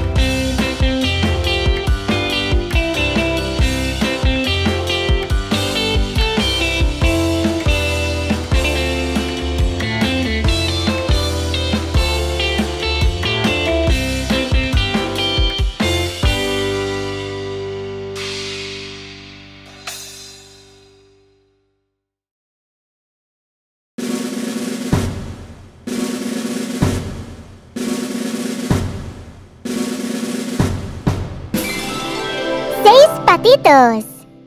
Seis patitos.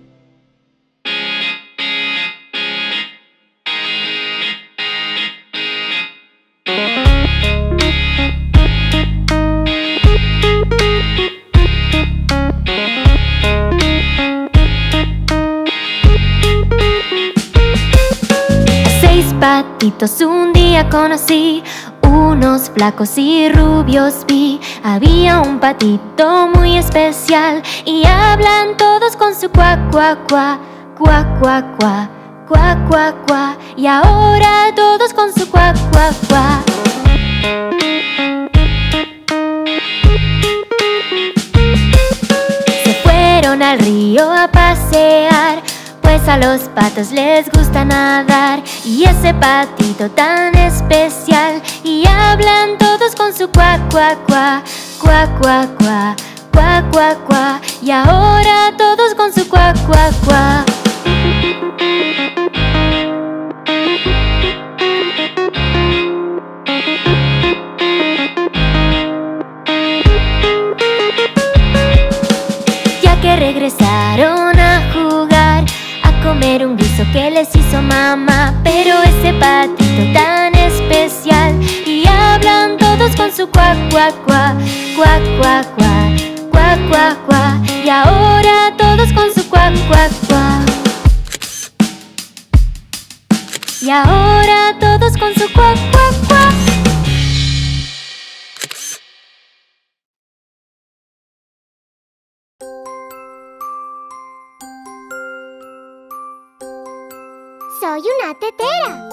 Seis patitos un día conocí, unos flacos y rubios vi. Había un patito muy especial y hablan todos con su cuac, cuac, cuac, cuac, cuac, cuac, cuac, cuac, cuac. Y ahora todos con su cuac, cuac, cuac. Se fueron al río a pasear, pues a los patos les gusta nadar. Y ese patito tan especial, y hablan todos con su cuac, cuac, cuac, cuac, cuac, cuac, cuac, cuac, cuac. Y ahora todos con su cuac, cuac, cuac. Ya que regresaron a jugar, a comer un guiso que les hizo mamá. Pero ese patito tan especial, y hablan todos con su cuac, cuac, cuac, cuac, cuac, cuac, cuac, cuac, cuac. Y ahora todos con su cuac, cuac, cuac. Y ahora todos con su cuac, cuac, cuac. Soy una tetera.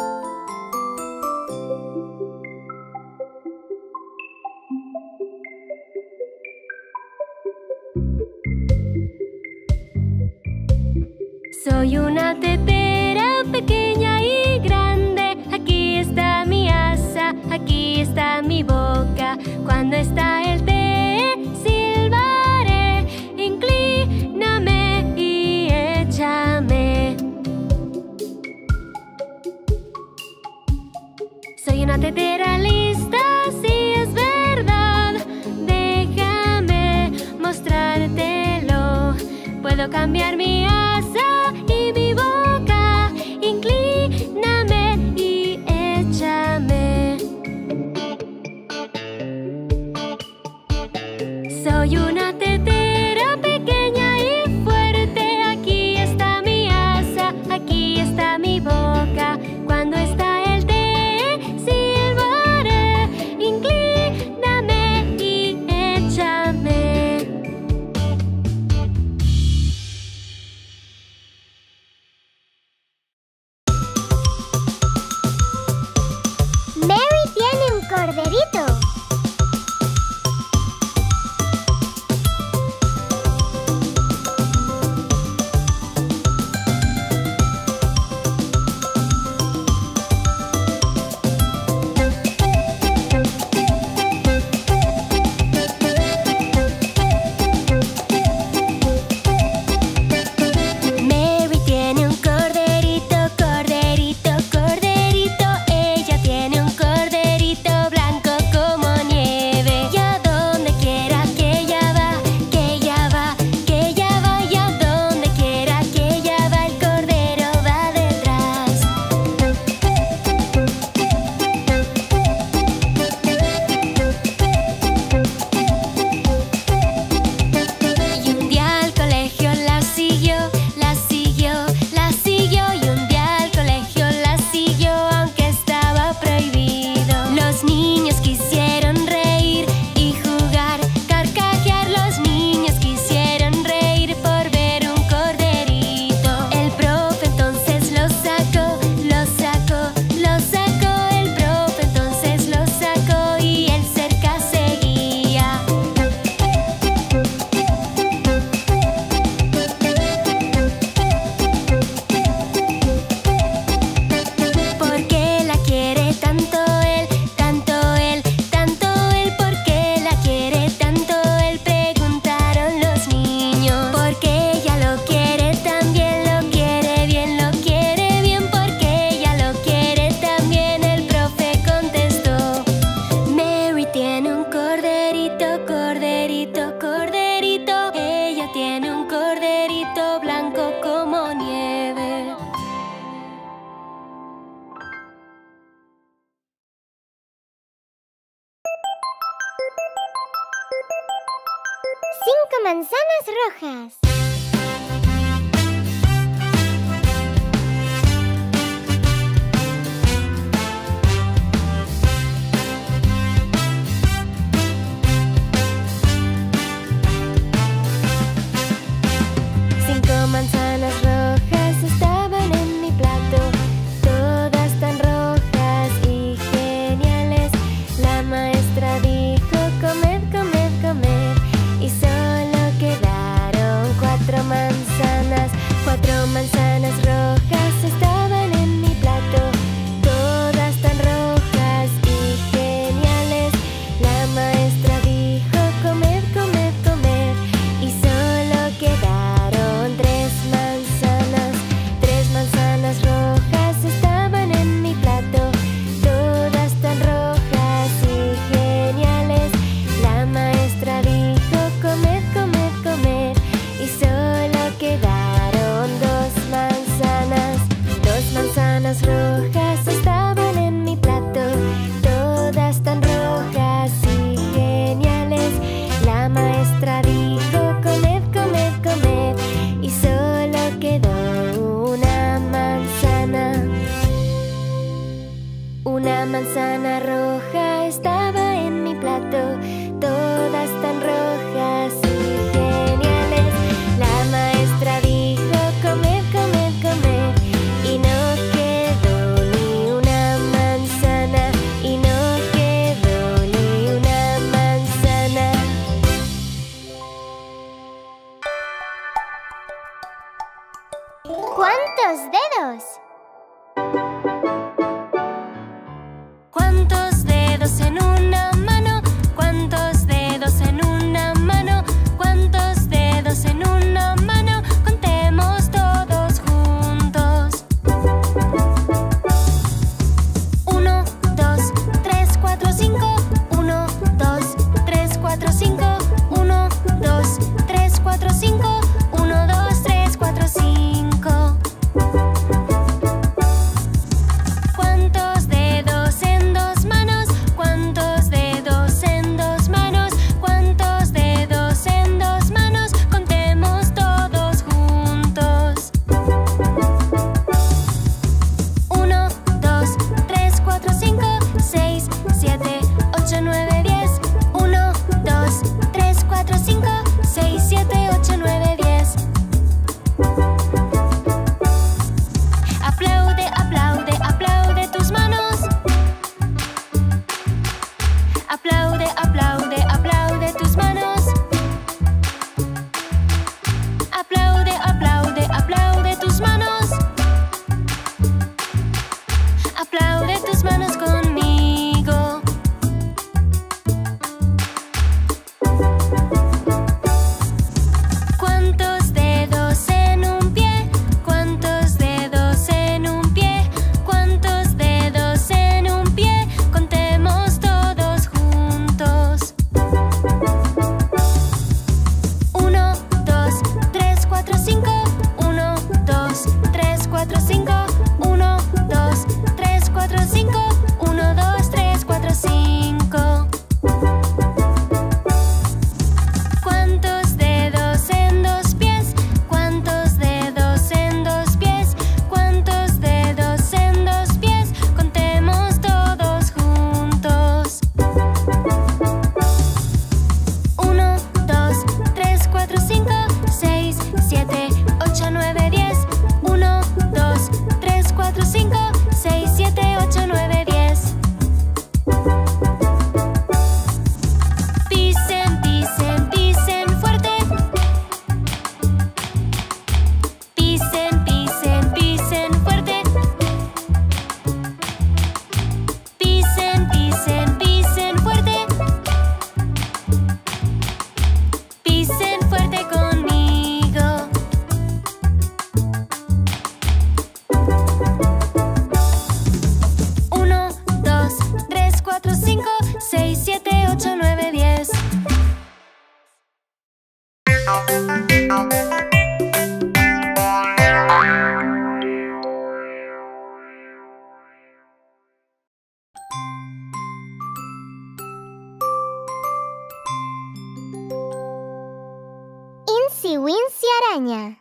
Soy una tetera pequeña y grande. Aquí está mi asa, aquí está mi boca. Cuando está el té, silbaré. Inclíname y échame. Soy una tetera lista, sí es verdad. Déjame mostrártelo. Puedo cambiar mi asa y mi boca. Inclíname y échame. Soy una tetera pequeña y fuerte. Aquí está mi asa, aquí está mi boca. Cuando está el té, manzanas rojas. Cinco manzanas rojas estaban en mi plato, todas tan rojas y geniales. La maestra dijo: comed, comed, comed, y solo quedaron cuatro manzanas. Cuatro manzanas rojas estaban en mi plato, todas tan rojas y geniales. La maestra dijo: comed, comed, comed, y solo quedaron tres manzanas. Tres manzanas rojas estaban en mi plato, todas tan rojas y geniales. La maestra dijo: comed, comed, comed, y solo quedaron dos manzanas. Dos manzanas rojas estaban en mi plato, todas tan rojas y geniales. La maestra dijo: comed, comed, comed, y solo quedó una manzana. Una manzana roja estaba en mi plato, todas tan rojas y geniales. La maestra dijo: comed, comed, comed, y no quedó ni una manzana, y no quedó ni una manzana. ¿Cuántos dedos? ¿Cuántos dedos en una mano? ¿Cuántos dedos en una mano? ¿Cuántos dedos en una mano? Contemos todos juntos. Uno, dos, tres, cuatro, cinco. Uno, dos, tres, cuatro, cinco. Uno, dos, tres, cuatro, cinco. Uno, dos, tres, cuatro, cinco. ¿Cuántos dedos en dos manos? ¿Cuántos dedos en dos manos? ¿Cuántos dedos en dos manos? Contemos todos juntos. Uno, dos, tres, cuatro, cinco, seis, siete, ocho, nueve, diez. Uno, dos, tres, cuatro, cinco, seis, siete, ocho, nueve, diez. Aplaude, aplaude, aplaude tus manos. Aplaude, aplaude, aplaude tus manos. Aplaude, aplaude, aplaude tus manos. Aplaude tus manos conmigo. ¿Cuántos dedos en un pie? ¿Cuántos dedos en un pie? ¿Cuántos dedos en un pie? Contemos todos juntos. Uno, dos, tres, cuatro, cinco. Uno, dos, tres, cuatro, cinco. Uno, dos, tres, cuatro, cinco. Uno, dos, tres, cuatro, cinco. ¿Cuántos dedos en dos pies? ¿Cuántos dedos en dos pies? ¿Cuántos dedos en dos pies? Contemos todos juntos. Uno, dos, tres, cuatro, cinco, seis, siete, ocho, nueve, diez. Uno, dos, tres, cuatro, cinco, seis, siete, ocho, nueve, diez. Pisen, pisen, pisen fuerte. Pisen, pisen, pisen fuerte. Pisen, pisen, pisen fuerte. Pisen fuerte conmigo. Uno, dos, tres, cuatro, cinco, seis, siete, ocho, nueve, diez. Incy Wincy Araña.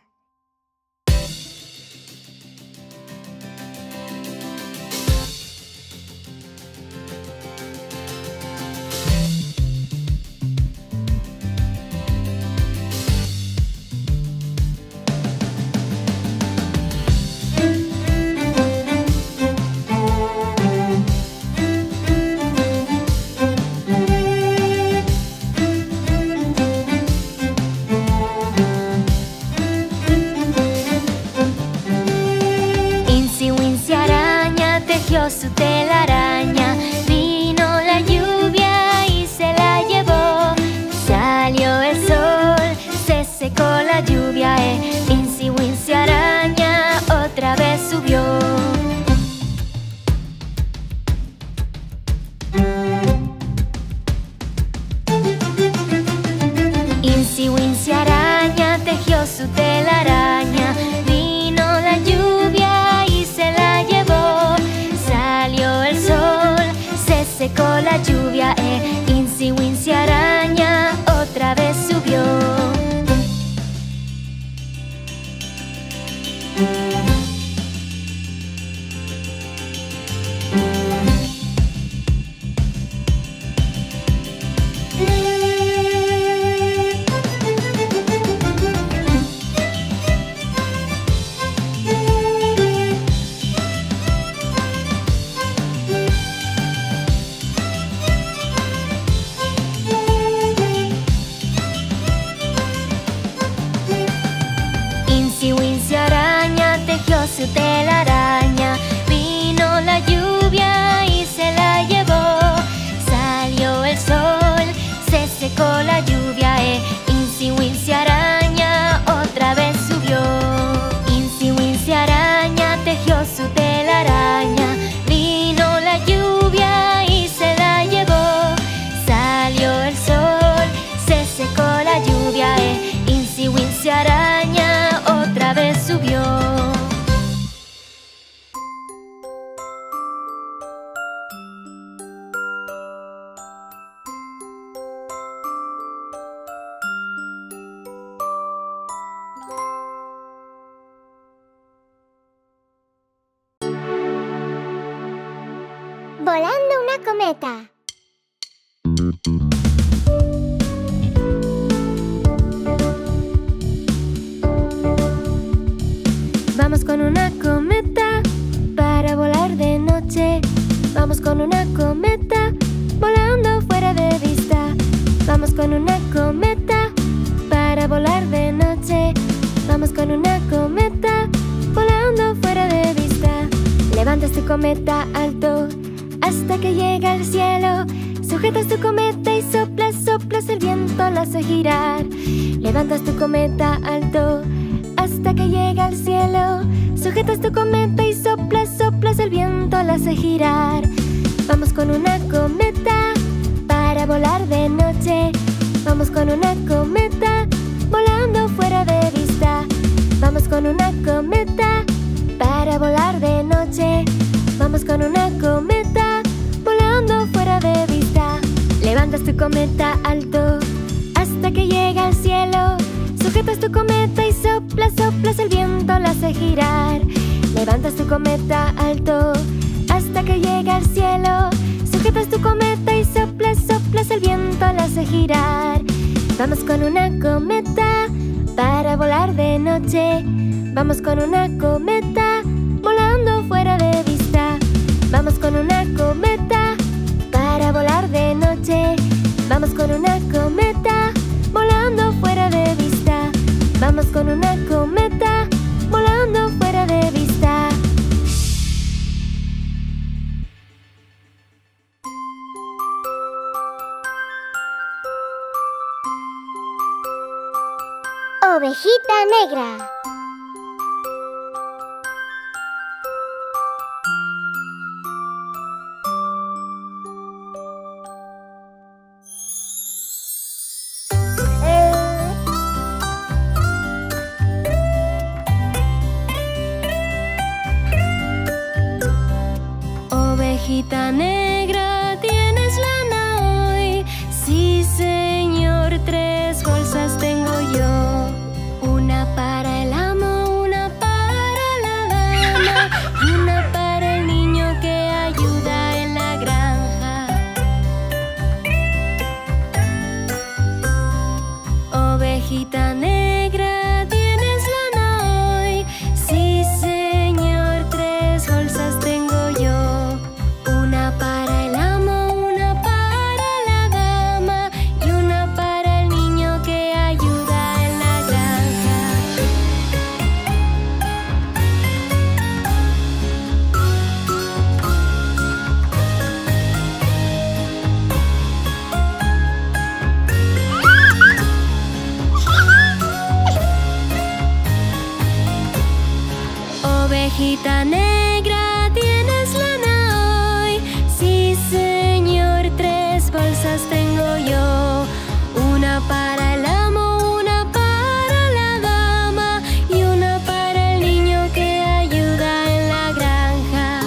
Su telaraña, vino la lluvia y se la llevó. Salió el sol, se secó la lluvia, eh. Incy Wincy Araña otra vez subió. Incy Wincy Araña tejió su telaraña, vino la lluvia y se la llevó. Salió el sol, se secó la lluvia, eh. Incy Wincy Araña otra vez subió. Su telaraña, vino la lluvia y se la llevó. Salió el sol, se secó la lluvia, eh. Incy Wincy Araña otra vez subió. Incy Wincy Araña tejió su telaraña, vino la lluvia y se la llevó. Salió el sol, se secó la lluvia, eh. Incy Wincy Araña otra vez subió. Volando una cometa. Vamos con una cometa para volar de noche. Vamos con una cometa volando fuera de vista. Vamos con una cometa para volar de noche. Vamos con una cometa volando fuera de vista. Levantas tu cometa alto hasta que llega al cielo. Sujetas tu cometa y soplas, soplas, el viento la hace girar. Levantas tu cometa alto hasta que llega al cielo. Sujetas tu cometa y soplas, soplas, el viento la hace girar. Vamos con una cometa para volar de noche. Vamos con una cometa volando fuera de vista. Vamos con una cometa para volar de noche. Vamos con una cometa volando fuera de vista. Levantas tu cometa alto hasta que llega al cielo. Sujetas tu cometa y soplas, soplas, el viento la hace girar. Levantas tu cometa alto hasta que llega al cielo. Sujetas tu cometa y soplas, soplas, el viento la hace girar. Vamos con una cometa para volar de noche. Vamos con una cometa volando fuera de vista. Vamos con una cometa para volar de noche. Vamos con una cometa volando fuera de vista. Vamos con una cometa volando fuera de vista. Ovejita negra. Ovejita negra, ¿tienes lana hoy? Sí, señor, tres bolsas tengo yo. bolsas tengo yo, una para el amo, una para la dama y una para el niño que ayuda en la granja.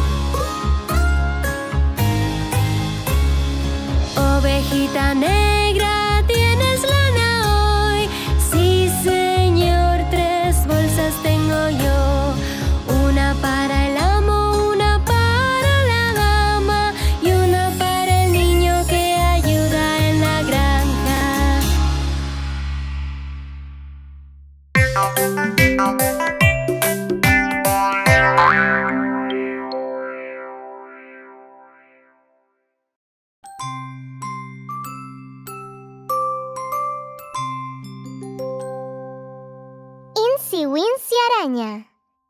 Ovejita negra, ¿tienes lana hoy? Sí, señor, tres bolsas tengo yo, una para el amo, una para la dama y una para el niño que ayuda en la granja. Incy Wincy Araña.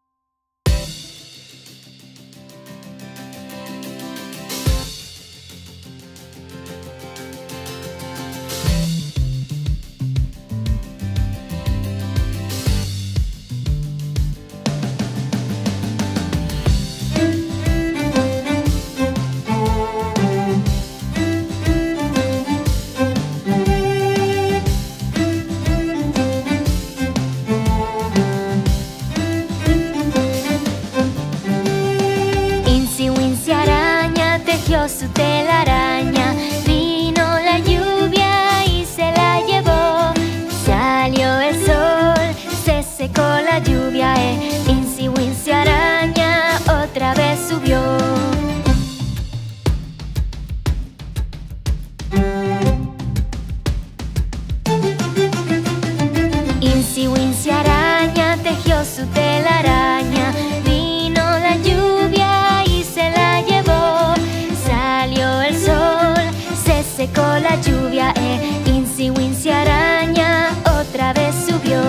Incy Wincy Araña tejió su telaraña, vino la lluvia y se la llevó. Salió el sol, se secó la lluvia, eh. Incy Wincy Araña otra vez subió. Incy Wincy Araña tejió su telaraña, vino la lluvia y se la llevó. Salió el sol, se secó la lluvia, eh. Incy Wincy Araña otra vez subió.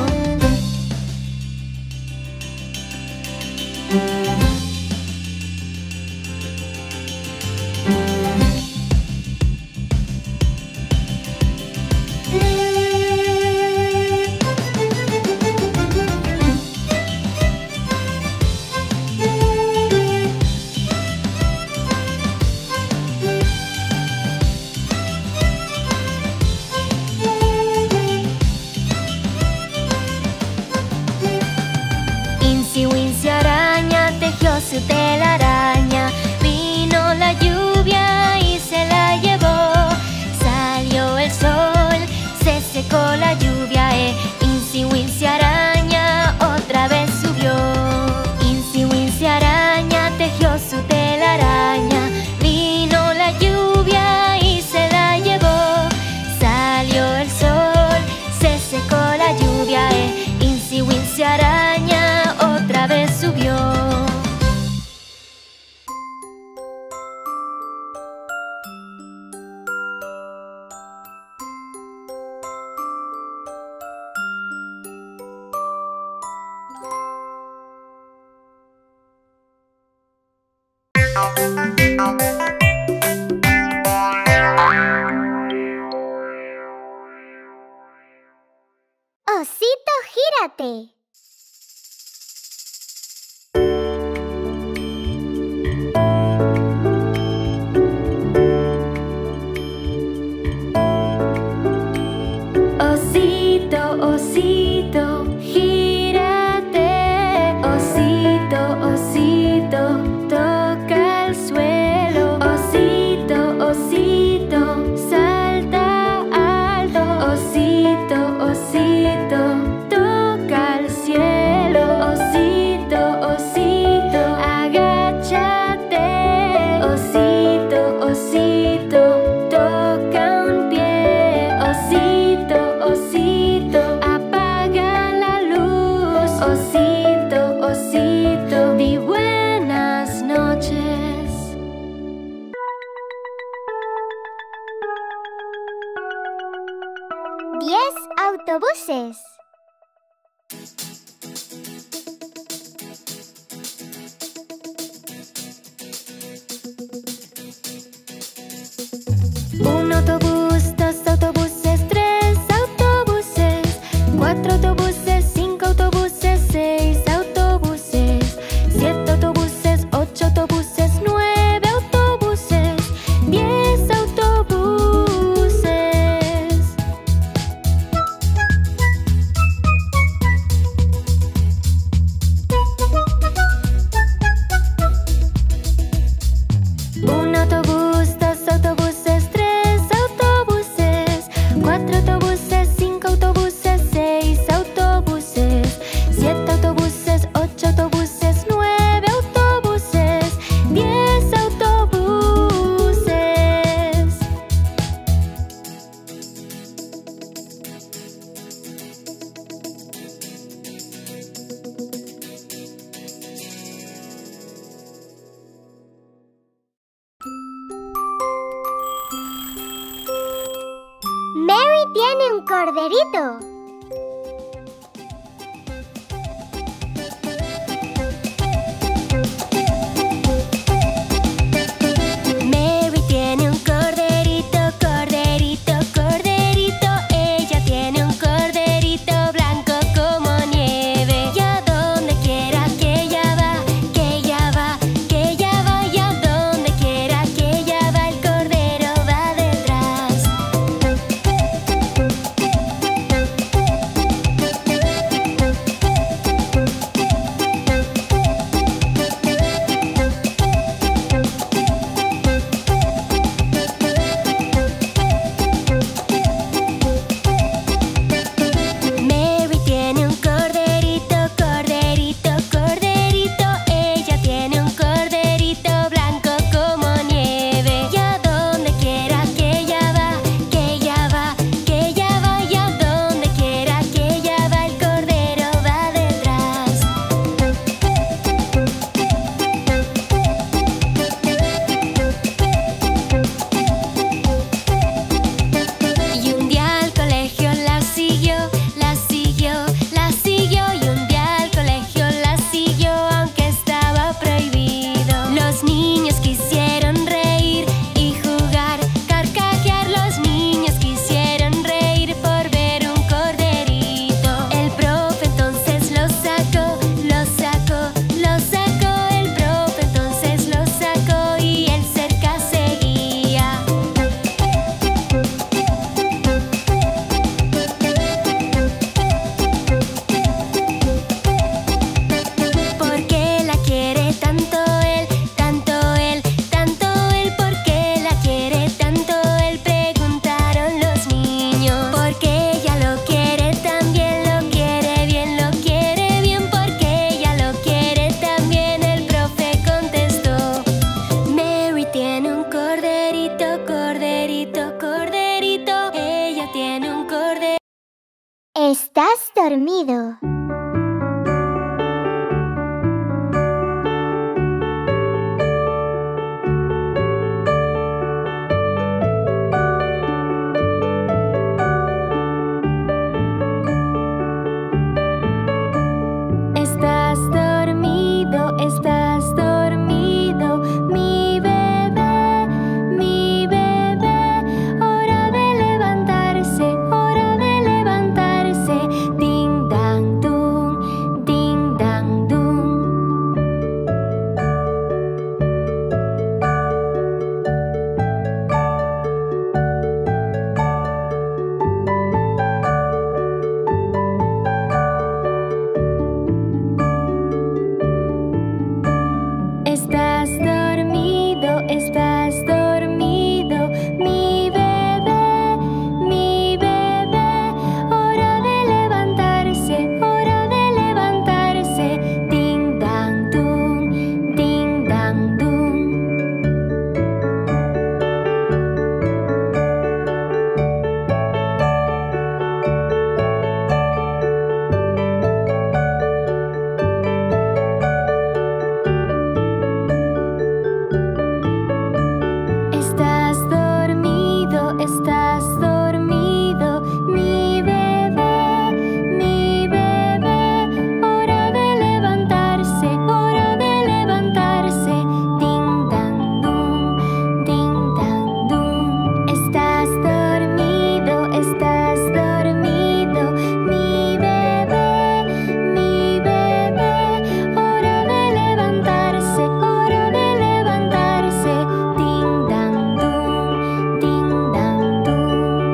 Incy Wincy Araña tejió su telaraña, vino la lluvia y se la llevó. Salió el sol, se secó la lluvia, eh. Incy Wincy Araña otra vez subió. Incy Wincy Araña tejió su telaraña, vino la lluvia y se la llevó. Salió el sol, se secó la lluvia, eh. Incy Wincy Araña otra vez subió. Osito, gírate. Osito, osito, gírate. Osito, osito, toca el suelo. Osito, osito, salta alto. Osito, osito, toca el cielo. Osito, osito, agáchate. Osito, osito, toca un pie. Osito, osito, apaga la luz. Osito, osito, di buenas noches. Diez autobuses. Un autobús, dos autobuses, tres autobuses, cuatro autobuses, cinco autobuses, seis autobuses, siete autobuses, ocho autobuses, nueve autobuses, diez autobuses. un corderito. Mary tiene un corderito, corderito, corderito. Ella tiene un corderito blanco como nieve. Y a donde quiera que ella va, que ella va, que ella va. Y a donde quiera que ella va, el cordero va detrás. Mary tiene un corderito, corderito, corderito. Ella tiene un corderito blanco como nieve. Y a donde quiera que ella va, que ella va, que ella va. Y a donde quiera que ella va, el cordero va detrás. Y un día al colegio la siguió, la siguió, la siguió. Y un día al colegio la siguió, aunque estaba prohibido. Los niños quisieron reír y jugar, carcajear. Los niños quisieron reír por ver un corderito. El profe entonces lo sacó, lo sacó, lo sacó. El profe entonces lo sacó y él cerca seguía. ¿Por qué la quiere tanto él, tanto él, tanto él? ¿Por qué la quiere tanto él? Preguntaron los niños. Porque ella lo quiere también, lo quiere bien, lo quiere bien. Porque ella lo quiere también, el profe contestó. Mary tiene un corderito, corderito, corderito. Ella tiene un corderito. Estás dormido. Estás dormido, estás dormido, mi bebé, mi bebé. Hora de levantarse, hora de levantarse. Ding dang dum, ding dang dum. Estás dormido, estás dormido, mi bebé, mi bebé. Hora de levantarse, hora de levantarse. Ding dang dum, ding dang dum. Estás dormido, estás dormido, mi bebé, mi bebé. Hora de levantarse, hora de levantarse. Ding dang dum, ding dang dum. Estás dormido, estás dormido, mi bebé, mi bebé. Hora de levantarse, hora de levantarse. Ding dang dum, ding dang dum.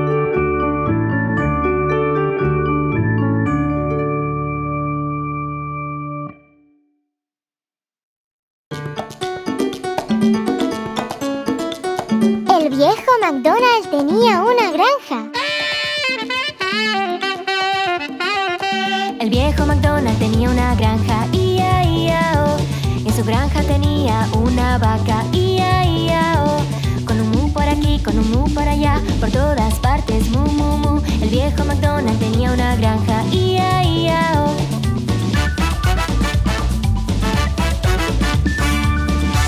El viejo McDonald tenía una granja. El viejo McDonald tenía una granja, ia, ia, oh. Y en su granja tenía una vaca, ia, ia, oh. Con un mu por aquí, con un mu por allá, por todas partes, mu, mu, mu. El viejo McDonald tenía una granja, ia, ia, oh.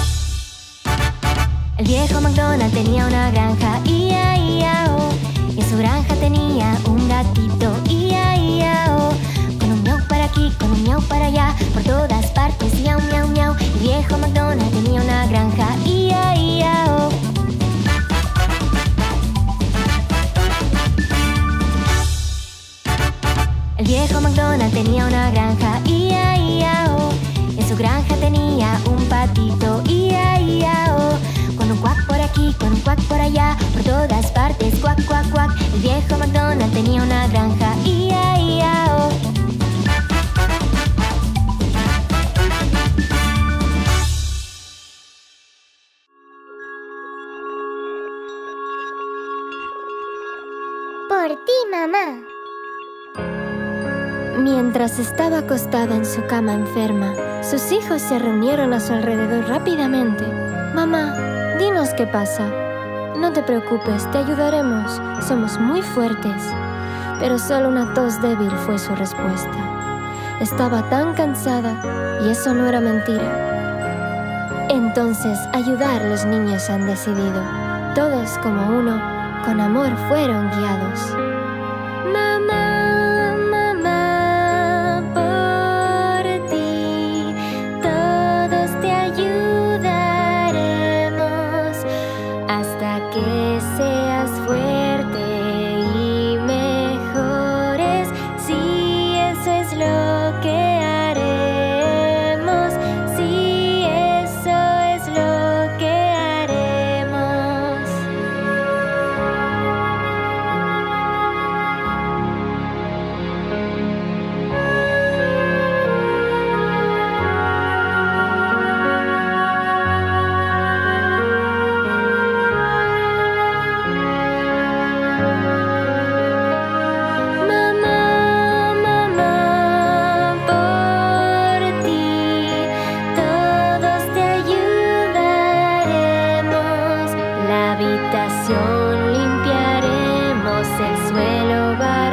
El viejo McDonald tenía una granja, ia, ia, oh. Y en su su granja tenía un gatito, ia, ia, oh. Con un miau para aquí, con un miau para allá, por todas partes, miau, miau, miau. El viejo McDonald tenía una granja, ia, ia, oh. El viejo McDonald tenía una granja, ia, ia, oh. En su granja tenía un patito, ia, ia, oh. Con un cuac por aquí, con un cuac por allá, por todas partes, cuac, cuac, cuac. El viejo McDonald tenía una granja, ia, ia, oh. Por ti, mamá. Mientras estaba acostada en su cama enferma, sus hijos se reunieron a su alrededor rápidamente. Mamá, dinos qué pasa. No te preocupes, te ayudaremos. Somos muy fuertes. Pero solo una tos débil fue su respuesta. Estaba tan cansada y eso no era mentira. Entonces, ayudar los niños han decidido. Todos como uno, con amor fueron guiados. Mamá, mamá, por ti, todos te ayudaremos hasta que seas fuerte y mejores. Sí, eso es lo que haremos. Sí, eso es lo que haremos. Mamá, mamá, por ti, todos te ayudaremos. La habitación limpiaremos, el suelo barreremos.